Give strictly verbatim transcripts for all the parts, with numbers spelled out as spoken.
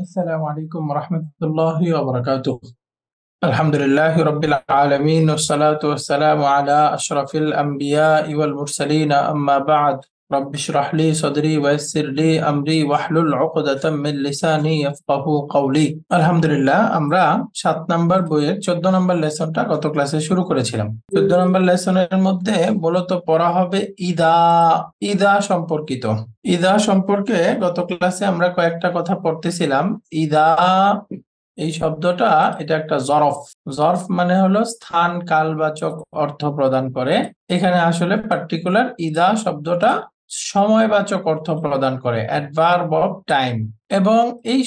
السلام عليكم ورحمة الله وبركاته. الحمد لله رب العالمين والصلاة والسلام على أشرف الأنبياء والمرسلين أما بعد رب اشرح لي صدري ويسر لي أمري واحلل عقدة من لساني يفقهوا قولي. আলহামদুলিল্লাহ, আমরা সাত নম্বর বইয়ের চোদ্দ নম্বর লেসনটা গত ক্লাসে শুরু করেছিলাম। চোদ্দ নম্বর লেসনের মধ্যে মূলত পড়া হবে ইদা ইদা সম্পর্কিত। ইদা সম্পর্কে গত ক্লাসে আমরা কয়েকটা কথা পড়তেছিলাম। ইদা এই শব্দটা এটা একটা জরফ। জরফ মানে হলো স্থান কালবাচক অর্থ প্রদান করে। এখানে আসলে পার্টিকুলার ইদা শব্দটা সময়বাচক অর্থ প্রদান করে, অ্যাডভার্ব অফ টাইম। এবং এই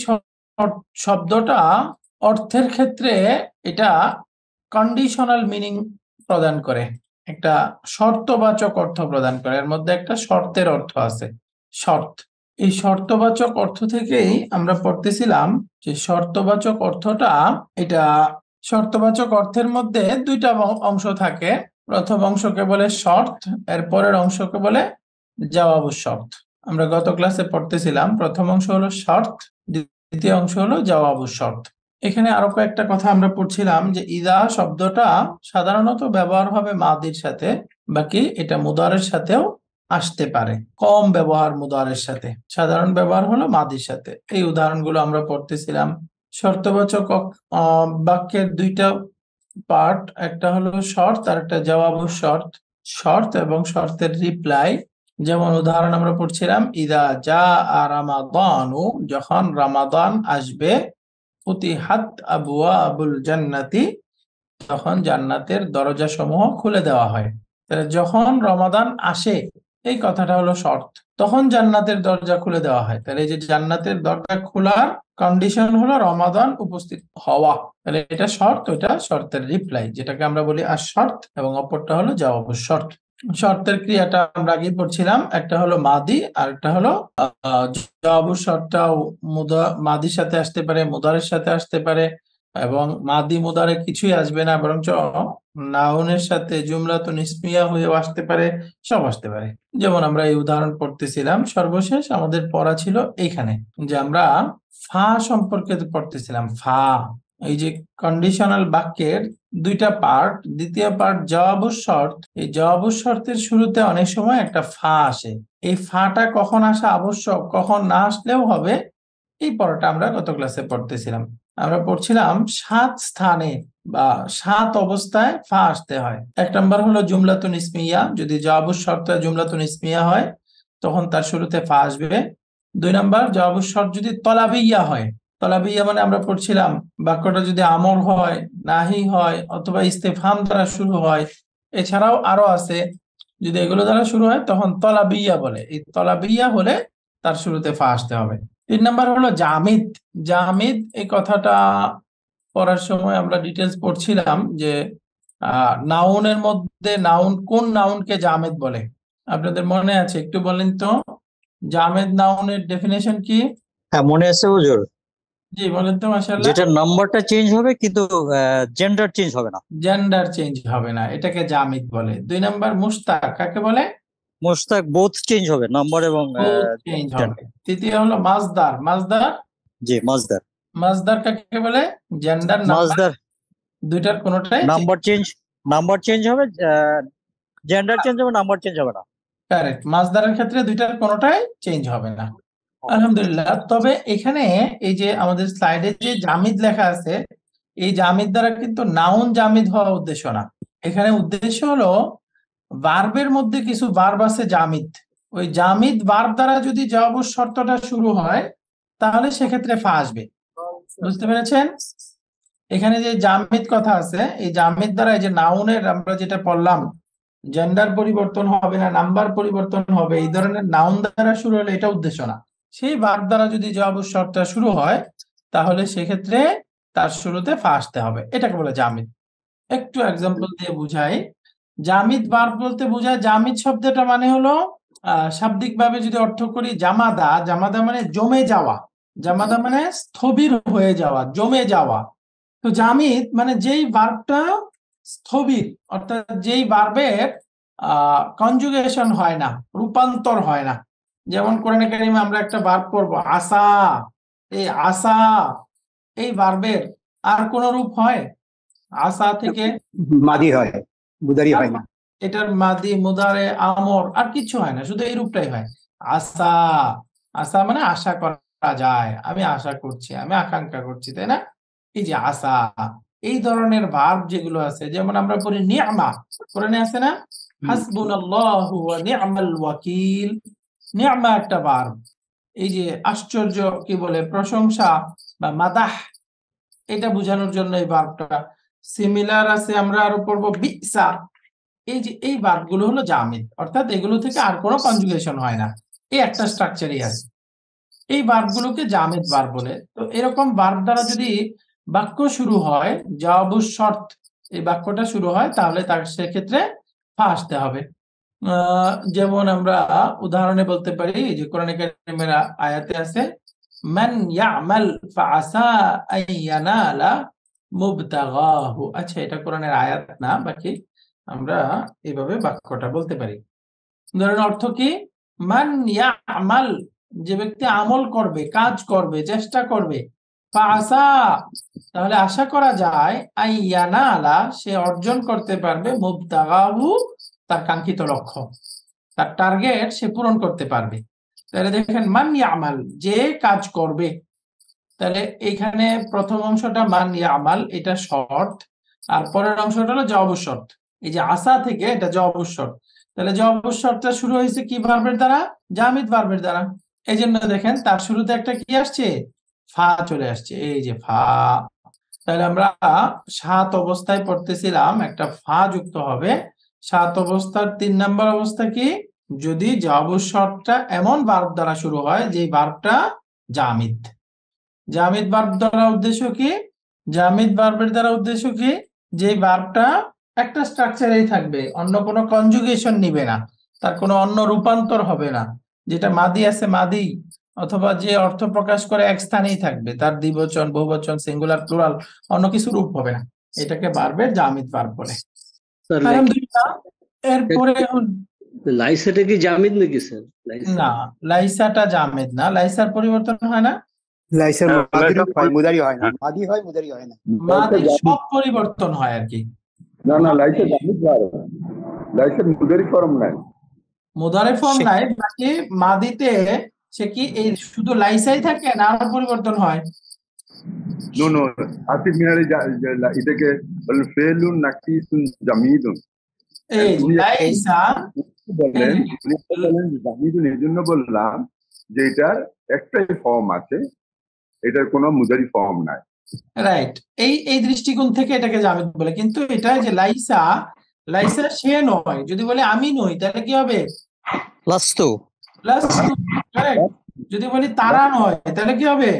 শব্দটা অর্থের ক্ষেত্রে এটা কন্ডিশনাল মিনিং প্রদান করে, একটা শর্তবাচক অর্থ প্রদান করে। এর মধ্যে একটা শর্তের অর্থ আছে, শর্ত। এই শর্তবাচক অর্থ থেকেই আমরা পড়তেছিলাম যে শর্তবাচক অর্থটা এটা শর্তবাচক অর্থের মধ্যে দুইটা অংশ থাকে। প্রথম অংশকে বলে শর্ত, এর পরের অংশকে বলে জবাব শর্ত। আমরা গত ক্লাসে পড়তেছিলাম প্রথম অংশ হলো শর্ত, দ্বিতীয় অংশ হলো জবাব শর্ত। এখানে আরো কয়েকটা কথা আমরা পড়ছিলাম যে ইদা শব্দটা সাধারণত ব্যবহার হবে মাদির সাথে, বাকি এটা মুদারের সাথেও আসতে পারে। কম ব্যবহার মুদারের সাথে, সাধারণ ব্যবহার হলো মাদির সাথে। এই উদাহরণগুলো আমরা পড়তেছিলাম। শর্তবাচক বাক্যের দুইটা পার্ট, একটা হলো শর্ত আর একটা জবাব শর্ত। শর্ত এবং শর্তের রিপ্লাই, যেমন উদাহরণ আমরা পড়ছিলাম ইদা জা রামাদানু, যখন রামাদান আসবে, ফুতিহাত আবওয়াবুল জান্নাতি, তখন জান্নাতের দরজা সমূহ খুলে দেওয়া হয়। তাহলে যখন রমাদান আসে এই কথাটা হলো শর্ত, তখন জান্নাতের দরজা খুলে দেওয়া হয়। তাহলে এই যে জান্নাতের দরজা খোলার কন্ডিশন হলো রমাদান উপস্থিত হওয়া। তাহলে এটা শর্ত, এটা শর্তের রিপ্লাই, যেটাকে আমরা বলি আর শর্ত, এবং অপরটা হলো জবাব শর্ত। শর্তের ক্রিয়াটা আমরা আগে পড়ছিলাম, একটা হলো মাদি আর একটা হলো জবাব শর্তটাও মাদির সাথে আসতে পারে, মুদারের সাথে আসতে পারে, এবং মাদি মুদারে কিছুই আসবে না, বরঞ্চ নাউনের সাথে জুমলাতুন ইসমিয়া হয়ে আসতে পারে, সব আসতে পারে। যেমন আমরা এই উদাহরণ পড়তেছিলাম। সর্বশেষ আমাদের পড়া ছিল এইখানে যে আমরা ফা সম্পর্কে পড়তেছিলাম। ফা, এই যে কন্ডিশনাল বাক্যের দুইটা পার্ট, দ্বিতীয় পার্ট জবাব শর্ত। এই জবাব শর্তের শুরুতে অনেক সময় একটা ফা আসে। এই ফাটা কখন আসা আবশ্যক, কখন না আসলেও হবে, এই পড়াটা আমরা গত ক্লাসে পড়তেছিলাম। আমরা পড়ছিলাম সাত স্থানে বা সাত অবস্থায় ফা আসতে হয়। এক নম্বর হলো জুমলাতুন ইসমিয়া, যদি জবাব শর্ত জুমলাতুন ইসমিয়া হয় তখন তার শুরুতে ফা আসবে। দুই নম্বর জবাব শর্ত যদি তলাবিয়া হয়, তলাবিয়া মানে আমরা পড়ছিলাম বাক্যটা যদি আমর হয়, নাহি হয়, অথবা ইস্তেফহাম দ্বারা শুরু হয়, এছাড়াও আরো আছে, যদি এগুলো দ্বারা শুরু হয় তখন তলাবিয়া বলে। এই তলাবিয়া হলে তার শুরুতে ফা আসতে হবে। তিন নাম্বার হলো জামিদ। জামিদ এই কথাটা পড়ার সময় আমরা ডিটেলস পড়ছিলাম যে আহ নাউনের মধ্যে নাউন, কোন নাউনকে জামিদ বলে? আপনাদের মনে আছে? একটু বলেন তো, জামেদ নাউনের ডেফিনেশন কি? হ্যাঁ, মনে আছে হুজুর। জি বলেন তো। মাশাআল্লাহ, যেটা নাম্বারটা চেঞ্জ হবে কিন্তু জেন্ডার চেঞ্জ হবে না। জেন্ডার চেঞ্জ হবে না, এটাকে জামিদ বলে। দুই নাম্বার মুশতাক, কাকে বলে? মুশতাক বোথ চেঞ্জ হবে, নাম্বার এবং চেঞ্জ হবে। তৃতীয় হলো মাজদার। মাজদার জি মাজদার। মাজদার কাকে বলে? জেন্ডার নাম্বার মাজদার দুইটার কোনোটাই নাম্বার চেঞ্জ, নাম্বার চেঞ্জ হবে, জেন্ডার চেঞ্জ হবে, নাম্বার চেঞ্জ হবে না। কারেক্ট। মাজদারের ক্ষেত্রে দুইটার কোনোটাই চেঞ্জ হবে না। আলহামদুলিল্লাহ। তবে এখানে এই যে আমাদের স্লাইডে যে জামিদ লেখা আছে, এই জামিদ দ্বারা কিন্তু নাউন জামিদ হওয়া উদ্দেশ্য না। এখানে উদ্দেশ্য হলো ভার্বের মধ্যে কিছু ভার্ব আছে জামিদ, ওই জামিদ ভার্ব দ্বারা যদি জবাব শর্তটা শুরু হয় তাহলে সেক্ষেত্রে ফা আসবে। বুঝতে পেরেছেন? এখানে যে জামিদ কথা আছে, এই জামিদ দ্বারা এই যে নাউনের আমরা যেটা পড়লাম, জেন্ডার পরিবর্তন হবে না, নাম্বার পরিবর্তন হবে, এই ধরনের নাউন দ্বারা শুরু হলে এটা উদ্দেশ্য না। সেই ভার্ব দ্বারা যদি জবাব শর্তটা শুরু হয় তাহলে সেক্ষেত্রে তার শুরুতে ফা আসতে হবে, এটাকে বলে জামিদ। একটু এক্সাম্পল দিয়ে বুঝাই। জামিদ ভার্ব বলতে বোঝায়, জামিদ শব্দটা মানে হলো আহ শাব্দিক ভাবে যদি অর্থ করি, জামাদা। জামাদা মানে জমে যাওয়া, জামাদা মানে স্থবির হয়ে যাওয়া, জমে যাওয়া। তো জামিদ মানে যেই ভার্বটা স্থবির, অর্থাৎ যেই ভার্বের আহ কনজুগেশন হয় না, রূপান্তর হয় না। যেমন কোরআনে কারিমে আমরা একটা ভার্ব পড়বো আসা, এই আসা এই ভার্বের আর কোন রূপ হয়? আসা থেকে মাদি হয়, মুদারি হয় না। এটার মাদি, মুদারে, আমর আর কিছু হয় না, শুধু এই রূপটাই হয়। আসা, আসা মানে আশা করা যায়, আমি আশা করছি, আমি আকাঙ্ক্ষা করছি, তাই না? এই যে আসা, এই ধরনের ভার্ব যেগুলো আছে, যেমন আমরা পড়ি নি'মা, কোরআনে আছে না? হাসবুনাল্লাহু ওয়া নি'মাল ওয়াকিল। নি'মা একটা ভার্ব, এই যে আশ্চর্য, কি বলে, প্রশংসা বা মাদাহ, এটা বোঝানোর জন্য এই ভার্বটা। সিমিলার আছে, আমরা আরো পড়বো বিসা। এই যে এই ভার্বগুলো হলো জামিদ, অর্থাৎ এগুলো থেকে আর কোনো কনজুগেশন হয় না, এই একটা স্ট্রাকচারই আছে। এই ভার্বগুলোকে জামিদ ভার্ব বলে। তো এরকম ভার্ব দ্বারা যদি বাক্য শুরু হয়, জওয়াবুশ শর্ত এই বাক্যটা শুরু হয়, তাহলে তার সেক্ষেত্রে ফা আসতে হবে। আহ, যেমন আমরা উদাহরণে বলতে পারি, যে কোরআনে কারিমের আয়াতে আছে, মান ইয়ামাল ফাআসা আন ইয়ানালা মুবতাগাহু। আচ্ছা, এটা কোরআনের আয়াত না, বাকি আমরা এইভাবে বাক্যটা বলতে পারি। ধরেন অর্থ কি? মান ইয়ামাল, যে ব্যক্তি আমল করবে, কাজ করবে, চেষ্টা করবে, ফাআসা, তাহলে আশা করা যায়, আন ইয়ানালা, সে অর্জন করতে পারবে, মুবতাগাহু, তার কাঙ্ক্ষিত লক্ষ্য, তার টার্গেট সে পূরণ করতে পারবে। তাহলে দেখেন, মান ইয়ামাল, যে কাজ করবে। তাহলে এখানে প্রথম অংশটা মান ইয়ামাল, এটা শর্ত, আর পরের অংশটা হলো জওয়াবুশ শর্ত। এই যে আসা থেকে এটা জওয়াবুশ শর্ত। তাহলে জওয়াবুশ শর্তটা শুরু হয়েছে কি ভার্বের দ্বারা? জামিদ ভার্বের দ্বারা। এই জন্য দেখেন তার শুরুতে একটা কি আসছে? ফা চলে আসছে, এই যে ফা। তাহলে আমরা সাত অবস্থায় পড়তেছিলাম, একটা ফা যুক্ত হবে। সাত অবস্থার তিন নাম্বার অবস্থা কি? যদি জওয়াবুশ শর্তটা এমন ভার্ব দ্বারা শুরু হয় যে ভার্বটা জামিদ। জামিদ ভার্ব দ্বারা উদ্দেশ্য কি? জামিদ ভার্বের দ্বারা উদ্দেশ্য কি? যে ভার্বটা একটা স্ট্রাকচারেই থাকবে, অন্য কোনো কনজুগেশন নিবে না, তার কোনো অন্য রূপান্তর হবে না। যেটা মাদি আছে মাদি, অথবা যে অর্থ প্রকাশ করে এক স্থানেই থাকবে, তার দ্বিবচন, বহুবচন, সিঙ্গুলার, প্লুরাল, অন্য কিছু রূপ হবে না। এটাকে ভার্বের জামিদ ভার্ব বলে। আলহামদুলিল্লাহ। এরপরে লাইসাটা কি জামিদ নাকি স্যার? না, লাইসাটা জামিদ না, লাইসার পরিবর্তন হয় না, লাইসার মাদি রূপ হয়, মুদারি হয় না। মাদি হয়, মুদারি হয় না। মাদির সব পরিবর্তন হয় আর কি। না না, লাইসা জামিদ ভার্ব, লাইসার মুদারি ফর্ম নাই, মুদারে ফর্ম নাই, বাকি মাদিতে সে কি এই শুধু লাইসাই থাকে না আরো পরিবর্তন হয়? নো নো, আসিফ মিনারি এটাকে বলেন ফেলুন নাকিসুন জামিদুন। এই লাইসা বলেন বলেন জামিদুন, এই জন্য বললাম যে এটার একটাই ফর্ম আছে, এটার কোনো মুদারি ফর্ম নাই। রাইট, এই এই দৃষ্টিকোণ থেকে এটাকে জামিদ বলে। কিন্তু এটা যে লাইসা, লাইসা সে নয়, যদি বলে আমি নই তাহলে কি হবে? লাস্তু। লাস্তু, কারেক্ট। যদি বলি তারা নয় তাহলে কি হবে?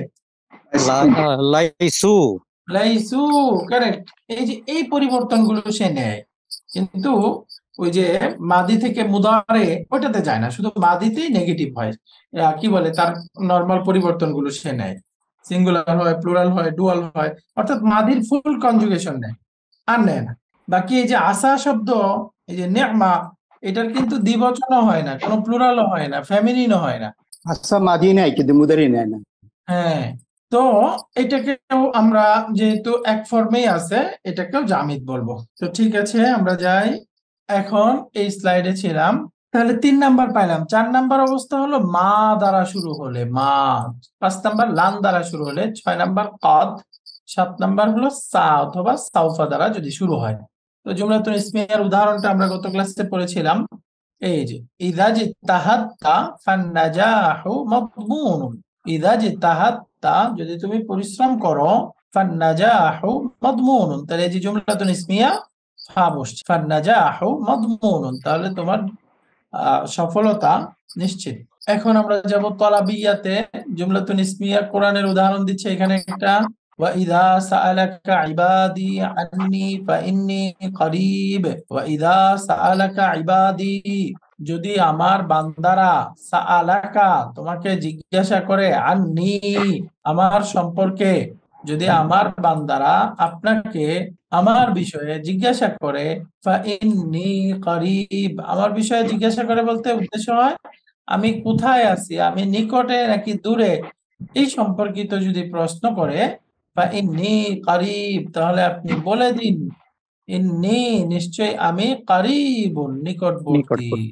লাইসু। লাইসু, কারেক্ট। এই যে এই পরিবর্তনগুলো সে নেয়, কিন্তু ওই যে মাদি থেকে মুদারে ওইটাতে যায় না, শুধু মাদিতেই নেগেটিভ হয়। আহ, কি বলে, তার নরমাল পরিবর্তনগুলো সে নেয়, সিঙ্গুলার হয়, প্লুরাল হয়, ডুয়াল হয়, অর্থাৎ মাদির ফুল কনজুগেশন নেয়, আর নেয় না। বাকি এই যে আসা শব্দ, এই যে নে'মা, এটার কিন্তু দ্বিবচনও হয় না, কোনো প্লুরালও হয় না, ফেমিনিনও হয় না। আচ্ছা, মাদি নাই কিন্তু মুদারি নেয় না। হ্যাঁ, তো এটাকেও আমরা, যেহেতু এক ফর্মেই আছে, এটাকেও জামিদ বলবো। তো ঠিক আছে, আমরা যাই। এখন এই স্লাইডে ছিলাম, তাহলে তিন নাম্বার পাইলাম। চার নাম্বার অবস্থা হলো মা দ্বারা শুরু হলে, মা। পাঁচ নাম্বার লান দ্বারা শুরু হলে, ছয় নাম্বার কদ, সাত নাম্বার হলো সা অথবা সাউফা দ্বারা যদি শুরু হয়। তো জুমলাতুল ইসমিয়ার উদাহরণটা আমরা গত ক্লাসে পড়েছিলাম। এই যে ইযা জিতাহাত্তা ফান্নাজাহু মাদমুনুন, ইযা জিতাহাত্তা, যদি তুমি পরিশ্রম করো, ফান্নাজাহু মাদমুনুন, তাহলে এই যে জুমলাতুল ইসমিয়া ফা বসছে, ফান্নাজাহু মাদমুনুন, তাহলে তোমার আহ, সফলতা নিশ্চিত। এখন আমরা যাব তলাবিয়াতে। জুমলাতুল ইসমিয়া কোরআনের উদাহরণ দিচ্ছে এখানে একটা, ওয়া ইযা সাআলাকা ইবাদি আন্নী ফাইন্নী করিব, ওয়া ইযা সাআলাকা ইবাদি, যদি আমার বান্দারা, সাআলাকা তোমাকে জিজ্ঞাসা করে, আন্নী আমার সম্পর্কে, যদি আমার বান্দারা আপনাকে আমার বিষয়ে জিজ্ঞাসা করে, ফাইন্নী করিব, আমার বিষয়ে জিজ্ঞাসা করে বলতে উদ্দেশ্য হয় আমি কোথায় আছি, আমি নিকটে নাকি দূরে, এই সম্পর্কিত যদি প্রশ্ন করে বা ইন্নী কারিব, তাহলে আপনি বলে দিন ইন্নী নিশ্চয় আমি কারিবুন নিকটবর্তী। নিকটবর্তী।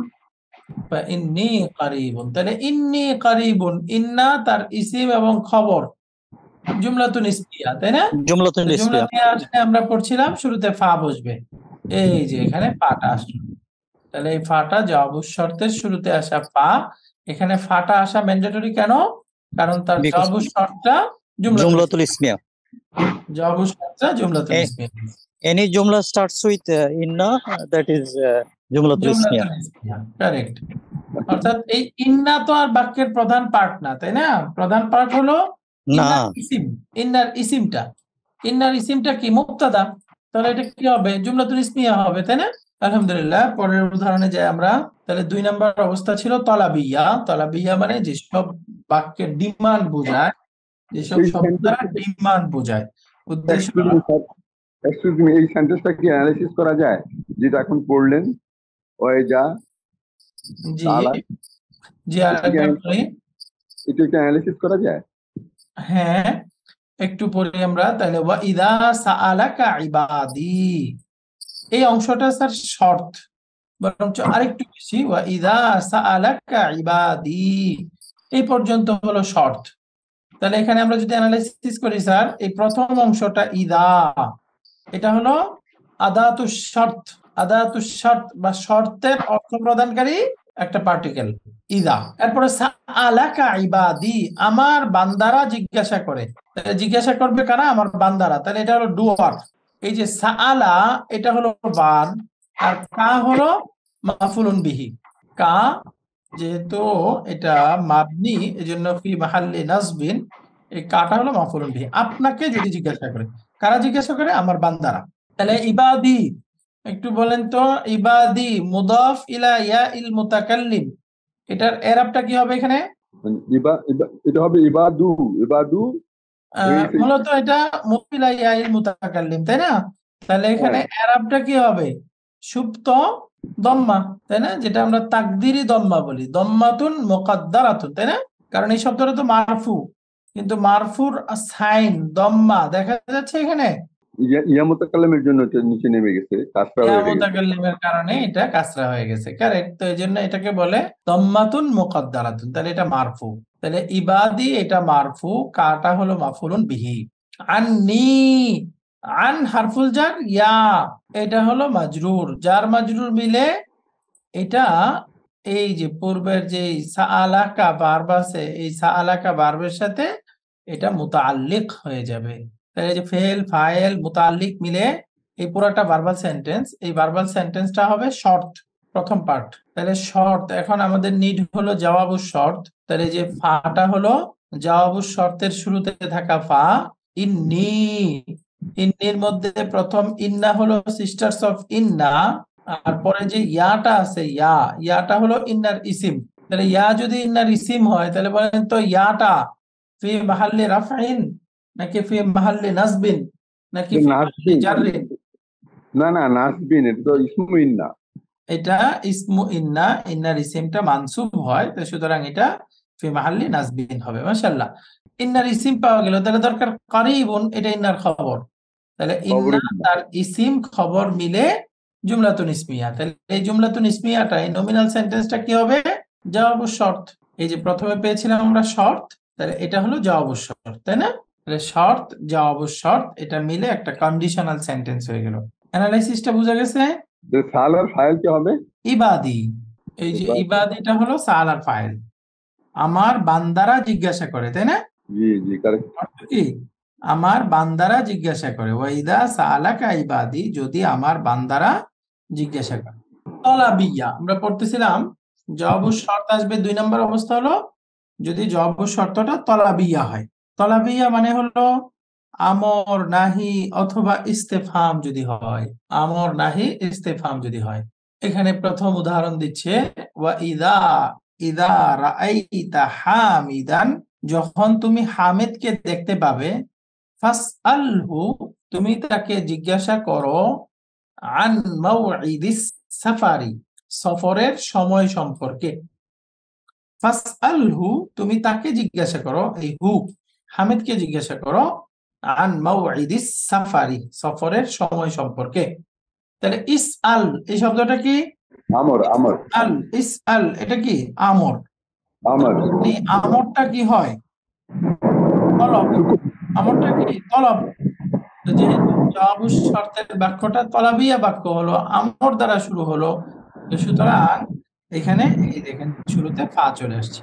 বা ইন্নী কারিবুন, তাহলে ইন্নী কারিবুন, ইন্না তার ইসিম এবং খবর জুমলাতুন ইসমিয়া, তাই না? জুমলাতুন ইসমিয়া। জুমলাতুন আসলে আমরা পড়ছিলাম শুরুতে ফা বসবে, এই যে এখানে ফাটা আসলো, তাহলে এই ফাটা জবাব শর্তের শুরুতে আসা ফা, এখানে ফাটা আসা ম্যান্ডেটরি কেন? কারণ তার Because জবাব শর্তটা জুমলাতুল জুমলাতুল ইসমিয়া। জবাব শর্তটা জুমলাতুল এ- ইসমিয়া, Any jumla starts with uh, inna, uh, that is uh, jumlatul ismiya. জুমলাতুল ইসমিয়া, কারেক্ট। অর্থাৎ এই ইন্না তো আর বাক্যের প্রধান পার্ট না, তাই না? প্রধান পার্ট হলো না, ইন্নার ইসিম, ইন্নার ইসিমটা। ইন্নার ইসিমটা কি? মুবতাদা, তাহলে এটা কি হবে? জুমলাতুল ইসমিয়া হবে, তাই না? আলহামদুলিল্লাহ। পরের উদাহরণে যাই আমরা। তাহলে দুই নম্বর অবস্থা ছিল তলাবিয়া। তলাবিয়া মানে যেসব বাক্যের ডিমান্ড বোঝায়, যেসব এই শব্দ দ্বারা sentence- ডিমান্ড বোঝায়, উদ্দেশ্য। Excuse me, এই সেন্টেন্সটা কি অ্যানালাইসিস করা যায়, যেটা এখন পড়লেন? ওই যা জি তালা, জি আরেকবার বলি। এটা কি অ্যানালাইসিস করা যায়? হ্যাঁ, একটু পড়ি আমরা। তাহলে ওয়া ইদা সাআলাকা ইবাদি, এই অংশটা স্যার শর্ত, বরঞ্চ আরেকটু বেশি। ওয়া ইদা সাআলাকা ইবাদি, এই পর্যন্ত হলো শর্ত। তাহলে এখানে আমরা যদি অ্যানালাইসিস করি স্যার, এই প্রথম অংশটা ইদা, এটা হলো আদাতুশ শর্ত। আদাতুশ শর্ত বা শর্তের অর্থ প্রদানকারী একটা পার্টিকেল ইদা। এরপরে সাআলাকা ইবাদি, আমার বান্দারা জিজ্ঞাসা করে। তাহলে জিজ্ঞাসা করবে কারা? আমার বান্দারা। তাহলে এটা হলো ডুয়ার। এই যে সাআলা, এটা হলো ভার্ব, আর কা হলো মাফউলুন বিহি। কা যেহেতু এটা মাবনি, এজন্য ফি মাহাল্লি নাসবিন, এই কাটা হলো মাফউলুন বিহি। আপনাকে যদি জিজ্ঞাসা করে, কারা জিজ্ঞাসা করে? আমার বান্দারা। তাহলে ইবাদি, একটু বলেন তো, ইবাদি মুদাফ ইলা ইয়া ইল মুতাকাল্লিম, এটার এরাবটা কি হবে এখানে? ইবা ইবা- এটা হবে ইবাদু। ইবাদু আহ, মূলত এটা মুদাফ ইলা ইয়া ইল মুতাকাল্লিম, তাই না? তাহলে এখানে এরাবটা কি হবে? সুপ্ত দম্মা, তাই না? যেটা আমরা তাকদিরি দম্মা বলি, দম্মাতুন মুকাদ্দারাতুন, তাই না? কারণ এই শব্দটা তো মারফু, কিন্তু মারফুর সাইন দম্মা দেখা যাচ্ছে এখানে, ইয়া- ইয়া মুতাকাল্লিমের জন্য এটা নিচে নেমে গেছে, কাজটা ইয়া হয়ে গেছে। মুতাকাল্লিমের কারণে এটা কাসরা হয়ে গেছে, কারেক্ট। তো এইজন্য এটাকে বলে দম্মাতুন মুকাদ্দারাতুন, তাহলে এটা মারফু। তাহলে ইবাদি এটা মারফু, কাটা হলো মাফউলুন বিহি। আন্নি, আন হারফুল জার, ইয়া এটা হলো মাজরুর, জার মাজরুর মিলে এটা এই যে পূর্বের যে সাআলাকা ভার্ব আছে, এই সাআলাকা ভার্বের সাথে এটা মুতাআল্লিক হয়ে যাবে। তাহলে এই যে ফেল ফাইল মুতাআল্লিক মিলে এই পুরোটা ভার্বাল সেন্টেন্স, এই ভার্বাল সেন্টেন্সটা হবে শর্ট, প্রথম পার্ট। তাহলে শর্ট, এখন আমাদের নিড হলো জওয়াবুশ শর্ত। তাহলে যে ফাটা হলো জওয়াবুশ শর্তের শুরুতে থাকা ফা। ইন্নী, ইন্নির মধ্যে প্রথম ইন্না হলো সিস্টার্স অফ ইন্না, আর পরে যে ইয়াটা আছে, ইয়া ইয়াটা হলো ইন্নার ইসিম। তাহলে ইয়া যদি ইন্নার ইসিম হয়, তাহলে বলেন তো ইয়াটা ফি মাহাল্লি রাফইন নাকি ফি মাহাল্লি নাসবিন নাকি ফি মাহাল্লি নাসবিন। জাররিন? না না, নাসবিন, এটা তো ইসমু ইন্না। এটা ইসমু ইন্না, ইন্নার ইসিমটা মানসুব হয়, তো সুতরাং এটা ফি মাহাল্লি নাসবিন হবে। মাশাআল্লাহ, ইন্নার ইসিম পাওয়া গেল। তাহলে দরকার কারিবুন, এটা ইন্নার খবর। তাহলে ইন্না তার ইসিম খবর মিলে জুমলাতুন ইসমিয়া। তাহলে এই জুমলাতুন ইসমিয়াটা, এই নমিনাল সেন্টেন্সটা কি হবে? জওয়াবুশ শর্ত। এই যে প্রথমে পেয়েছিলাম আমরা শর্ত, তাহলে এটা হলো জওয়াবুশ শর্ত, তাই না? তাহলে শর্ত জওয়াবুশ শর্ত এটা মিলে একটা কন্ডিশনাল সেন্টেন্স হয়ে গেল। অ্যানালাইসিসটা বুঝা গেছে? সালার ফাইল কি হবে? ইবাদি, এই যে ইবাদি। ইবাদিটা হলো সালার ফাইল, আমার বান্দারা জিজ্ঞাসা করে, তাই না? জি জি, কারেক্ট। অর্থ কি? আমার বান্দারা জিজ্ঞাসা করে। ওয়াইদা সাআলাকা ইবাদি, যদি আমার বান্দারা জিজ্ঞাসা করে। তলাবিয়া আমরা পড়তেছিলাম, জওয়াবুশ শর্ত আসবে। দুই নম্বর অবস্থা হলো যদি জওয়াবুশ শর্তটা তলাবিয়া হয়। তলাবিয়া মানে হলো আমর নাহি অথবা ইস্তেফহাম যদি হয়, আমর নাহি ইস্তেফহাম যদি হয়। এখানে প্রথম উদাহরণ দিচ্ছে ওয়া ইদা, ইদা রাআইতা হামিদান, যখন তুমি হামিদকে দেখতে পাবে, ফাসআলহু, তুমি তাকে জিজ্ঞাসা করো, আন মাউইদিস সাফারি, সফরের সময় সম্পর্কে। ফাসআলহু, তুমি তাকে জিজ্ঞাসা করো, এই হু হামিদকে জিজ্ঞাসা করো, আন মাউইদিস সাফারি, সফরের সময় সম্পর্কে। তাহলে ইসআল এই শব্দটা কি? আমর আমর আল ইসআল এটা কি? আমর। আমর এই আমরটা কি হয়? তলব। আমরটা কি? তলব। তো যেহেতু জবাবু শর্তের বাক্যটা তলবিয়া বাক্য হলো, আমর দ্বারা শুরু হলো, তো সুতরাং এখানে এই দেখেন শুরুতে ফা চলে আসছে।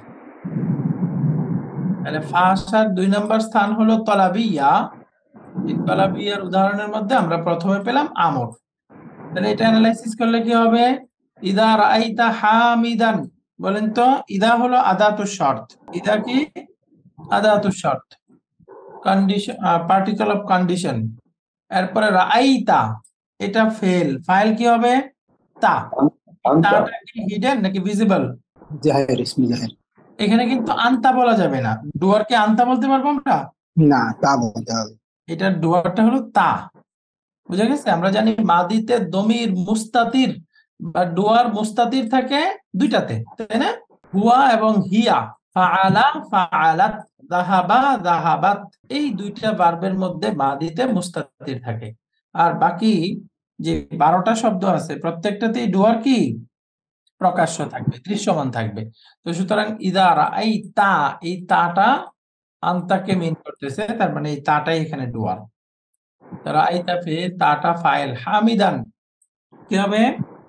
তাহলে ফা আসার দুই নম্বর স্থান হলো তলাবিয়া। এই তলাবিয়ার উদাহরণের মধ্যে আমরা প্রথমে পেলাম আমর। তাহলে এটা অ্যানালাইসিস করলে কি হবে? ইদা রাআইতা হামিদান, বলেন তো ইদা হলো আদাতুশ শর্ত। ইদা কি? আদাতুশ শর্ত, কন্ডিশন, পার্টিকেল অফ কন্ডিশন। এরপরে রাআইতা এটা ফেল, ফাইল কি হবে? তা। আনতা তাটা কি হিডেন নাকি ভিজিবল? জাহের, ইসমে জাহের। এখানে কিন্তু আনতা বলা যাবে না। ডুয়ারকে আনতা বলতে পারবো আমরা? না, তা বলতে হবে। এটা ডুয়ারটা হলো তা। বুঝা গেছে? আমরা জানি মাদিতে দমির মুস্তাতির বা ডুয়ার মুস্তাতির থাকে দুইটাতে, তাই না? হুয়া এবং হিয়া, ফাআলা ফাআলাত, যাহাবা যাহাবাত, এই দুইটা ভার্বের মধ্যে মাদিতে মুস্তাতির থাকে। আর বাকি যে বারোটা শব্দ আছে প্রত্যেকটাতেই ডুয়ার কি? প্রকাশ্য থাকবে, দৃশ্যমান থাকবে। তো সুতরাং ইদা রাআইতা, এই তাটা আনতাকে মিন করতেছে, তার মানে এই তাটাই এখানে ডুয়ার। রাআইতা ফে তাটা ফাইল, হামিদান কি হবে?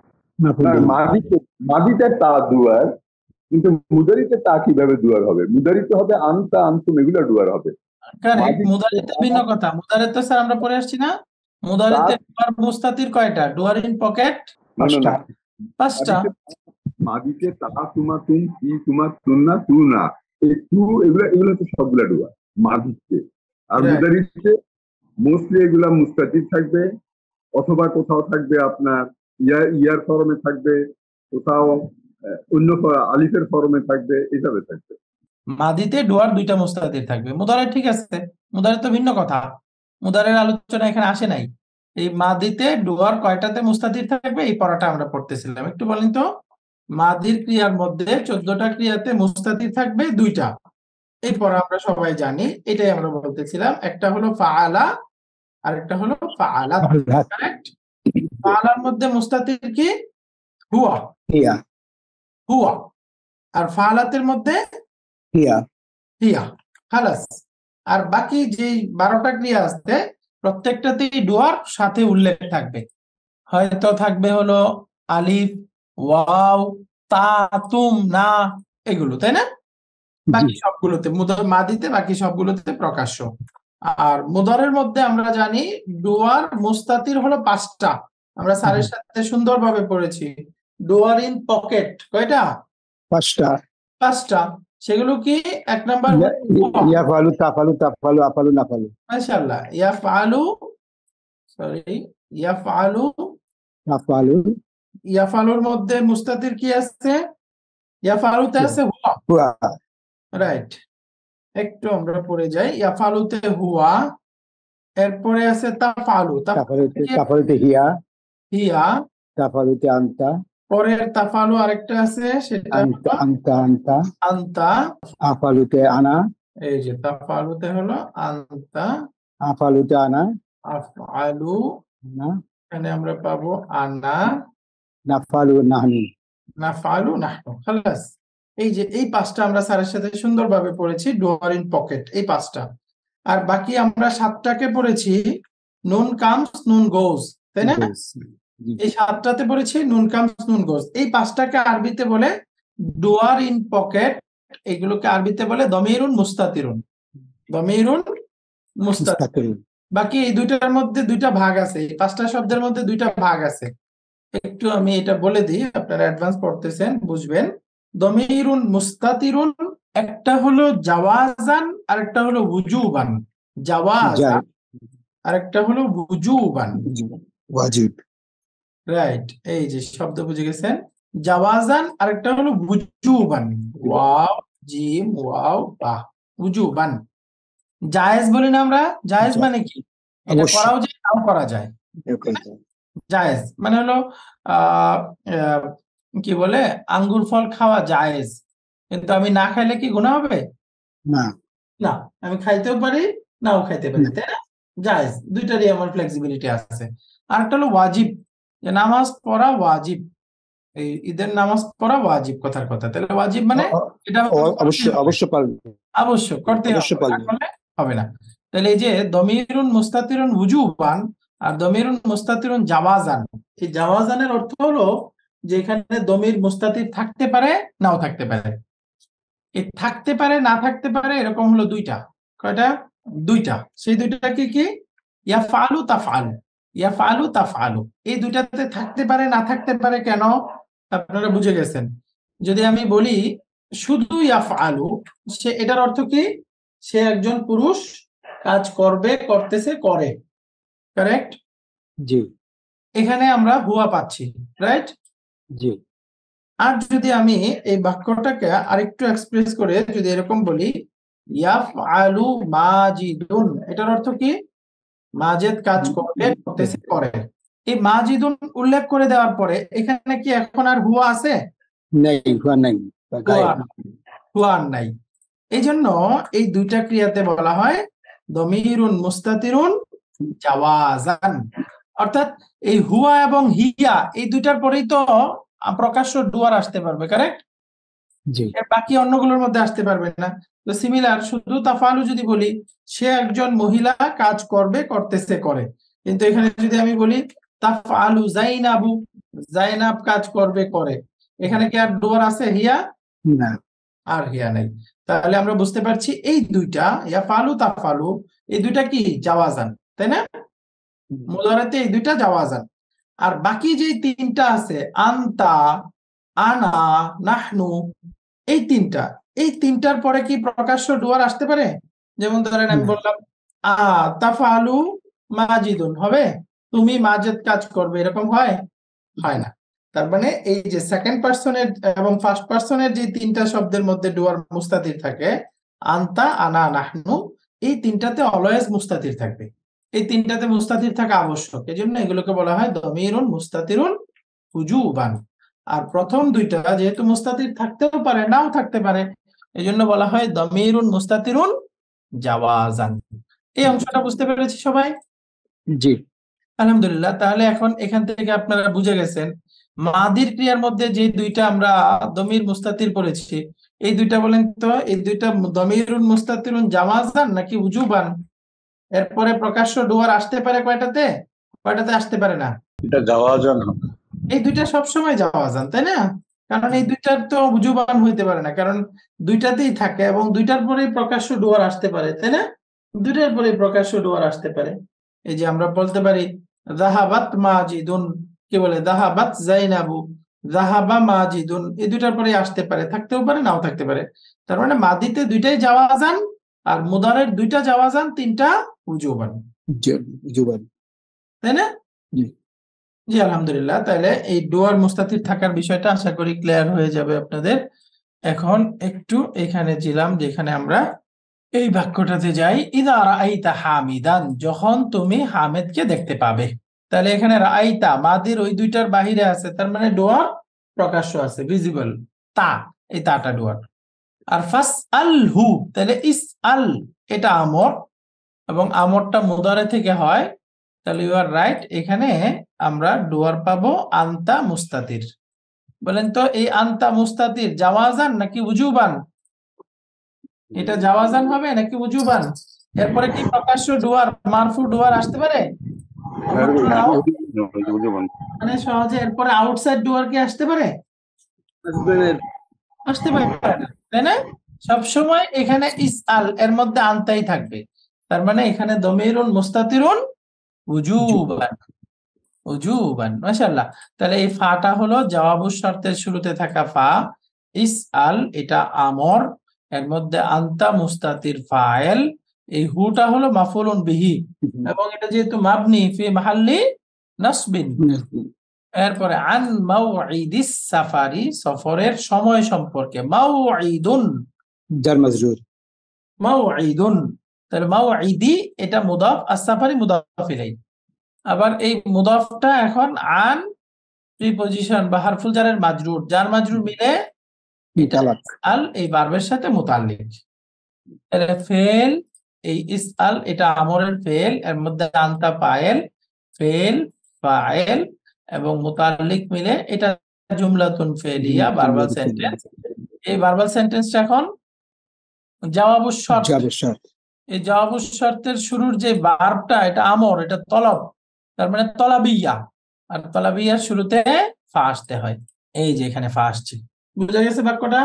মাদিতে মাদিতে তা দুয়ার, কিন্তু মুদারিতে তা কিভাবে দুয়ার হবে? মুদারিতে হবে আনতা আনতুম, এগুলো দুয়ার হবে। কারেক্ট। মাদিতে মুদারিতে ভিন্ন কথা। মুদারিতে স্যার আমরা পড়ে আসছি না, মুদারিতে ডুয়ার মুস্তাতির কয়টা? ডুয়ার ইন পকেট না, না, না। পাঁচটা। মাদিতে- মাদিতে তা তুমা তুম কি তুমা তুন্না তু না, এই তু এগুলা এগুলো তো সবগুলা ডুয়ার মাদিতে। আর Right. মুদারিতে মোস্টলি এগুলা মুস্তাতির থাকবে, অথবা কোথাও থাকবে আপনার ইয়ার ইয়ার ফরমে থাকবে, কোথাও আহ, অন্য ফ- আলিফের ফরমে থাকবে, এইভাবে থাকবে। মাদিতে ডুয়ার দুইটা মুস্তাতির থাকবে। মুদারে ঠিক আছে, মুদারে তো ভিন্ন কথা, মুদারের আলোচনা এখানে আসে নাই। এই মাদিতে ডুয়ার কয়টাতে মুস্তাতির থাকবে এই পড়াটা আমরা পড়তেছিলাম। একটু বলেন তো, মাদির ক্রিয়ার মধ্যে চোদ্দটা ক্রিয়াতে মুস্তাতির থাকবে দুইটা, এই পড়া আমরা সবাই জানি। এটাই আমরা বলতেছিলাম, একটা হলো ফাআলা আর একটা হলো ফাআলাত। ফাআলাত। কারেক্ট। ফাআলার মধ্যে মুস্তাতির কি? হুয়া, হিয়া, হুয়া। আর ফাআলাতের মধ্যে হিয়া। হিয়া, খালাস। আর বাকি যে বারোটা ক্রিয়া আছে প্রত্যেকটাতেই ডুয়ার সাথে উল্লেখ থাকবে। হয়তো থাকবে হলো আলিফ, ওয়াও, তা, তুম, না, এগুলো, তাই না? বাকি সবগুলোতে মুদার মাদিতে বাকি সবগুলোতে প্রকাশ্য। আর মুদারের মধ্যে আমরা জানি ডুয়ার মুস্তাতির হলো পাঁচটা, আমরা স্যারের সাথে সুন্দরভাবে পড়েছি। ডুয়ার ইন পকেট কয়টা? পাঁচটা। পাঁচটা। সেগুলো কি? এক নাম্বার ইয়া- ইয়া ফালু, তাফালু, তাফালু, আফালু, নাফালু। মাশাআল্লাহ, ইয়াফআলু, সরি, ইয়াফআলু। তাফালু, ইয়াফআলুর মধ্যে মুস্তাতির কি আছে? ইয়াফআলুতে আছে হুয়া। হুয়া। রাইট। একটু আমরা পড়ে যাই। ইয়াফআলুতে হুয়া, এরপরে আছে তাফআলু, তাফালুতে তাফআলুতে তাফালুতে হিয়া, হিয়া, তাফালুতে আনতা, পরের তাফআলু আরেকটা আছে সেটা আনতা, হলো আনতা, আনতা। আনতা। আফালুতে আনা, এই যে তাফআলুতে হলো আনতা, আফালুতে আনা, আফআলু আনা, এখানে আমরা পাবো আনা, নাফালু নাহনু। নাফআলু নাহনু, খালাস। এই যে এই পাঁচটা আমরা স্যারের সাথে সুন্দরভাবে পড়েছি, ডুয়ার ইন পকেট, এই পাঁচটা। আর বাকি আমরা সাতটাকে পড়েছি নুন কামস নুন গোজ, তাই না? জি। এই সাতটাতে পড়েছি নুন কামস নুন গোজ। এই পাঁচটাকে আরবিতে বলে ডুয়ার ইন পকেট, এগুলোকে আরবিতে বলে দমিরুন মুস্তাতিরুন, দমিরুন মুস্তাতির। মুস্তাকিল। বাকি এই দুইটার মধ্যে দুইটা ভাগ আছে, এই পাঁচটা শব্দের মধ্যে দুইটা ভাগ আছে। একটু আমি এটা বলে দিই, আপনারা অ্যাডভান্স পড়তেছেন বুঝবেন। দমিরুন মুস্তাতিরুন একটা হলো জাওয়াজান আর একটা হলো উজুবান। জাওয়াজান আর একটা হলো উজুবান। ওয়াজিব। রাইট, এই যে শব্দ বুঝে গেছেন। জাওয়াজান আর একটা হলো উজুবান, ওয়াও জিম ওয়াও বা, উজুবান। জায়েজ বলি না আমরা, জায়েজ মানে কি? এটা অবশ্যই। করাও যায় নাও করা যায়। জায়েজ মানে হলো আহ আহ, কি বলে, আঙ্গুর ফল খাওয়া জায়েজ, কিন্তু আমি না খাইলে কি গুনাহ হবে? না না, আমি খাইতেও পারি, নাও খাইতে পারি, না। তাই না? জায়েজ, দুইটারই আমার ফ্লেক্সিবিলিটি আছে। আর একটা হলো ওয়াজিব, যে নামাজ পড়া ওয়াজিব, এই ঈদের নামাজ পড়া ওয়াজিব, কথার কথা। তাহলে ওয়াজিব মানে অ- অ- এটা অ- অবশ্যই অবশ্যই পারবে, আবশ্যক, করতে হবে, অবশ্যই না পারবে। করলে হবে না। তাহলে এই যে দমিরুন মুস্তাতিরুন উজুবান আর দমিরুন মুস্তাতিরুন জাওয়াজান, এই জাওয়াজানের অর্থ হলো যে এখানে দমির মুস্তাতির থাকতে পারে, নাও থাকতে পারে। এই থাকতে পারে, না থাকতে পারে, এরকম হলো দুইটা। কয়টা? দুইটা। সেই দুইটা কি কি? ইয়াফআলু তাফআলু, ইয়াফআলু তাফআলু, এই দুইটাতে থাকতে পারে, না থাকতে পারে। কেন? আপনারা বুঝে গেছেন। যদি আমি বলি শুধু ইয়াফআলু, সে এটার অর্থ কি? সে একজন পুরুষ, কাজ করবে, করতেছে, করে, কারেক্ট? জি এখানে আমরা হুয়া পাচ্ছি, রাইট? জি আর যদি আমি এই বাক্যটাকে আরেকটু এক্সপ্রেস করে যদি এরকম বলি ইয়াফআলু মাজিদুন, এটার অর্থ কি? মাজেদ কাজ করবে, করতেছে, করে। এই মাজিদুন উল্লেখ করে দেওয়ার পরে এখানে কি এখন আর হুয়া আছে? নাই, হুয়া নাই, হুয়া গায়েব। হুয়া আর নাই। এই জন্য এই দুইটা ক্রিয়াতে বলা হয় দমিরুন মুস্তাতিরুন জাওয়াজান। অর্থাৎ এই হুয়া এবং হিয়া এই দুইটার পরেই তো প্রকাশ্য ডুয়ার আসতে পারবে, কারেক্ট? জি এর বাকি অন্যগুলোর মধ্যে আসতে পারবে না। তো সিমিলার, শুধু তাফালু যদি বলি সে একজন মহিলা কাজ করবে, করতেছে, করে, কিন্তু এখানে যদি আমি বলি তাফআলু জাইনাবু, জাইনাব কাজ করবে, করে, এখানে কি আর ডুয়ার আছে? হিয়া না আর হিয়া নাই। তাহলে আমরা বুঝতে পারছি এই দুইটা ইয়াফআলু তাফআলু, এই দুইটা কি? জাওয়াজান, তাই না? মুদারাতে এই দুইটা জাওয়াজান। আর বাকি যে তিনটা আছে আনতা, আনা, নাহনু, এই তিনটা, এই তিনটার পরে কি প্রকাশ্য ডুয়ার আসতে পারে? যেমন ধরেন আমি না। বললাম আ তাফআলু মাজিদুন, হবে? তুমি মাজেদ কাজ করবে, এরকম হয়? হয় না। তার মানে এই যে সেকেন্ড পারসনের এবং ফার্স্ট পারসনের যে তিনটা শব্দের মধ্যে ডুয়ার মুস্তাতির থাকে, আনতা, আনা, নাহনু, এই তিনটাতে অলওয়েজ মুস্তাতির থাকবে। এই তিনটাতে মুস্তাতির থাকা আবশ্যক, এজন্য এগুলোকে বলা হয় দমিরুন মুস্তাতিরুন উজুবান। আর প্রথম দুইটা যেহেতু মুস্তাতির থাকতেও পারে, নাও থাকতে পারে, এজন্য বলা হয় দমিরুন মুস্তাতিরুন জাওয়াজান। এই অংশটা বুঝতে পেরেছি সবাই? জি আলহামদুলিল্লাহ। তাহলে এখন এখান থেকে আপনারা বুঝে গেছেন মাদির ক্রিয়ার মধ্যে যে দুইটা আমরা দমির মুস্তাতির পড়েছি, এই দুইটা বলেন তো, এই দুইটা দমিরুন মুস্তাতিরুন জাওয়াজান নাকি উজুবান? এরপরে প্রকাশ্য ডুয়ার আসতে পারে কয়টাতে? কয়টাতে আসতে পারে না? এটা জাওয়াজান হবে। এই দুইটা সবসময় জাওয়াজান, তাই না? কারণ এই দুইটার তো উজুবান হইতে পারে না, কারণ দুইটাতেই থাকে এবং দুইটার পরেই প্রকাশ্য ডুয়ার আসতে পারে, তাই না? দুইটার পরেই প্রকাশ্য ডুয়ার আসতে পারে। এই যে আমরা বলতে পারি যাহাবাত মাজিদুন, কি বলে? যাহাবাত জাইনাবু, যাহাবা মাজিদুন, এই দুইটার পরেই আসতে পারে, থাকতেও পারে, নাও থাকতে পারে। তার মানে মাদিতে দুইটাই জাওয়াজান, আর মুদারের দুইটা জাওয়াজান, তিনটা উজুবান, জুবান। তাই না? জি জি আলহামদুলিল্লাহ। তাহলে এই ডুয়ার মুস্তাতির থাকার বিষয়টা আশা করি ক্লিয়ার হয়ে যাবে আপনাদের। এখন একটু এখানে ছিলাম, যেখানে আমরা এই বাক্যটাতে যাই, ইদা রাআইতা হামিদান, যখন তুমি হামিদকে দেখতে পাবে। তাহলে এখানে রাআইতা মাদির ওই দুইটার বাহিরে আছে, তার মানে ডুয়ার প্রকাশ্য আছে, ভিজিবল, তা, এই তাটা ডুয়ার। আর ফাসআলহু, তাহলে ইসআল, এটা আমর এবং আমরটা মুদারে থেকে হয়। তাহলে ইউ আর রাইট, এখানে আমরা ডুয়ার পাবো আনতা মুস্তাতির। বলেন তো এই আনতা মুস্তাতির জাওয়াজান নাকি উজুবান? এটা জাওয়াজান হবে নাকি উজুবান? এরপরে কি প্রকাশ্য ডুয়ার, মারফু ডুয়ার আসতে পারে? মানে সহজে এরপরে আউটসাইড ডুয়ার কি আসতে পারে? আসতে পারে না, তাই না? সবসময় এখানে ইসআল এর মধ্যে আনতাই থাকবে। তার মানে এখানে দমিরুন মুস্তাতিরুন উজুবান, উজুবান, মাশাআল্লাহ। তাহলে এই ফাটা হলো জওয়াবুশ শর্তের শুরুতে থাকা ফা, ইসআল এটা আমর, এর মধ্যে আনতা মুস্তাতির ফাইল, এই হুটা হলো মাফউলুন বিহি এবং এটা যেহেতু মাবনি ফি মাহাল্লি নাসবিন। এরপরে আন মাউঈদিস সাফারি, সফরের সময় সম্পর্কে, মাউঈদুন জার মাজরুর। মাউঈদুন, তাহলে মাউঈদি এটা মুদাফ, আস-সাফারি মুদাফ ইলাইহি। আবার এই মুদাফটা এখন আন প্রিপজিশন বা হারফুল জারের মাজরুর, জার মাজরুর মিলে ইতালাক আল এই ভার্বের সাথে মুতাল্লিক। তাহলে ফেল এই ইসআল এটা আমরের ফেল, এর মধ্যে আনতা ফাইল, ফেল ফাইল এবং মুতাল্লিক মিলে এটা জুমলাতুন ফেলিয়া ভার্বাল সেন্টেন্স। এই ভার্বাল সেন্টেন্সটা এখন জওয়াবুশ শর্ত। জওয়াবুশ শর্ত। এই জওয়াবুশ শর্তের শুরুর যে ভার্বটা এটা আমর, এটা তলব, তার মানে তলাবিয়া, আর তলাবিয়ার শুরুতে ফা আসতে হয়। এই যে এখানে ফা আসছে, বুঝা গেছে বাক্যটা?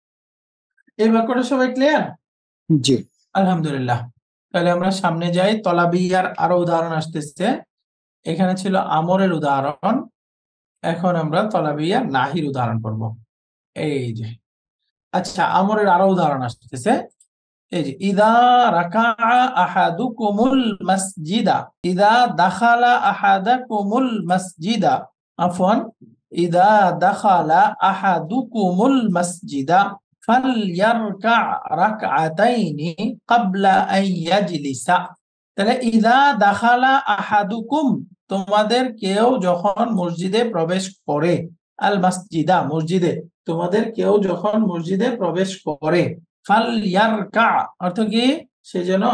এই বাক্যটা সবাই ক্লিয়ার? জি আলহামদুলিল্লাহ। তাহলে আমরা সামনে যাই, তলাবিয়ার আরো উদাহরণ আসতেছে। এখানে ছিল আমরের উদাহরণ, এখন আমরা তলাবিয়ার নাহির উদাহরণ করব। এই যে আচ্ছা, আমরের আরো উদাহরণ আসতেছে। এই যে ইদা রাকাআ আহাদুকুমুল মাসজিদা, ইদা দাখালা আহাদাকুমুল মাসজিদা, আফওয়ান ইদা দাখালা আহাদুকুমুল মাসজিদা ফালইয়ারকা রাকআতাইনি ক্বাবলা আন ইয়াজলিসা। তাহলে ইদা দাখালা আহাদুকুম, তোমাদের কেউ যখন মসজিদে প্রবেশ করে, আল মাসজিদা মসজিদে, তোমাদের কেউ যখন মসজিদে প্রবেশ করে, ফালইয়ারকা অর্থ কি? সে যেন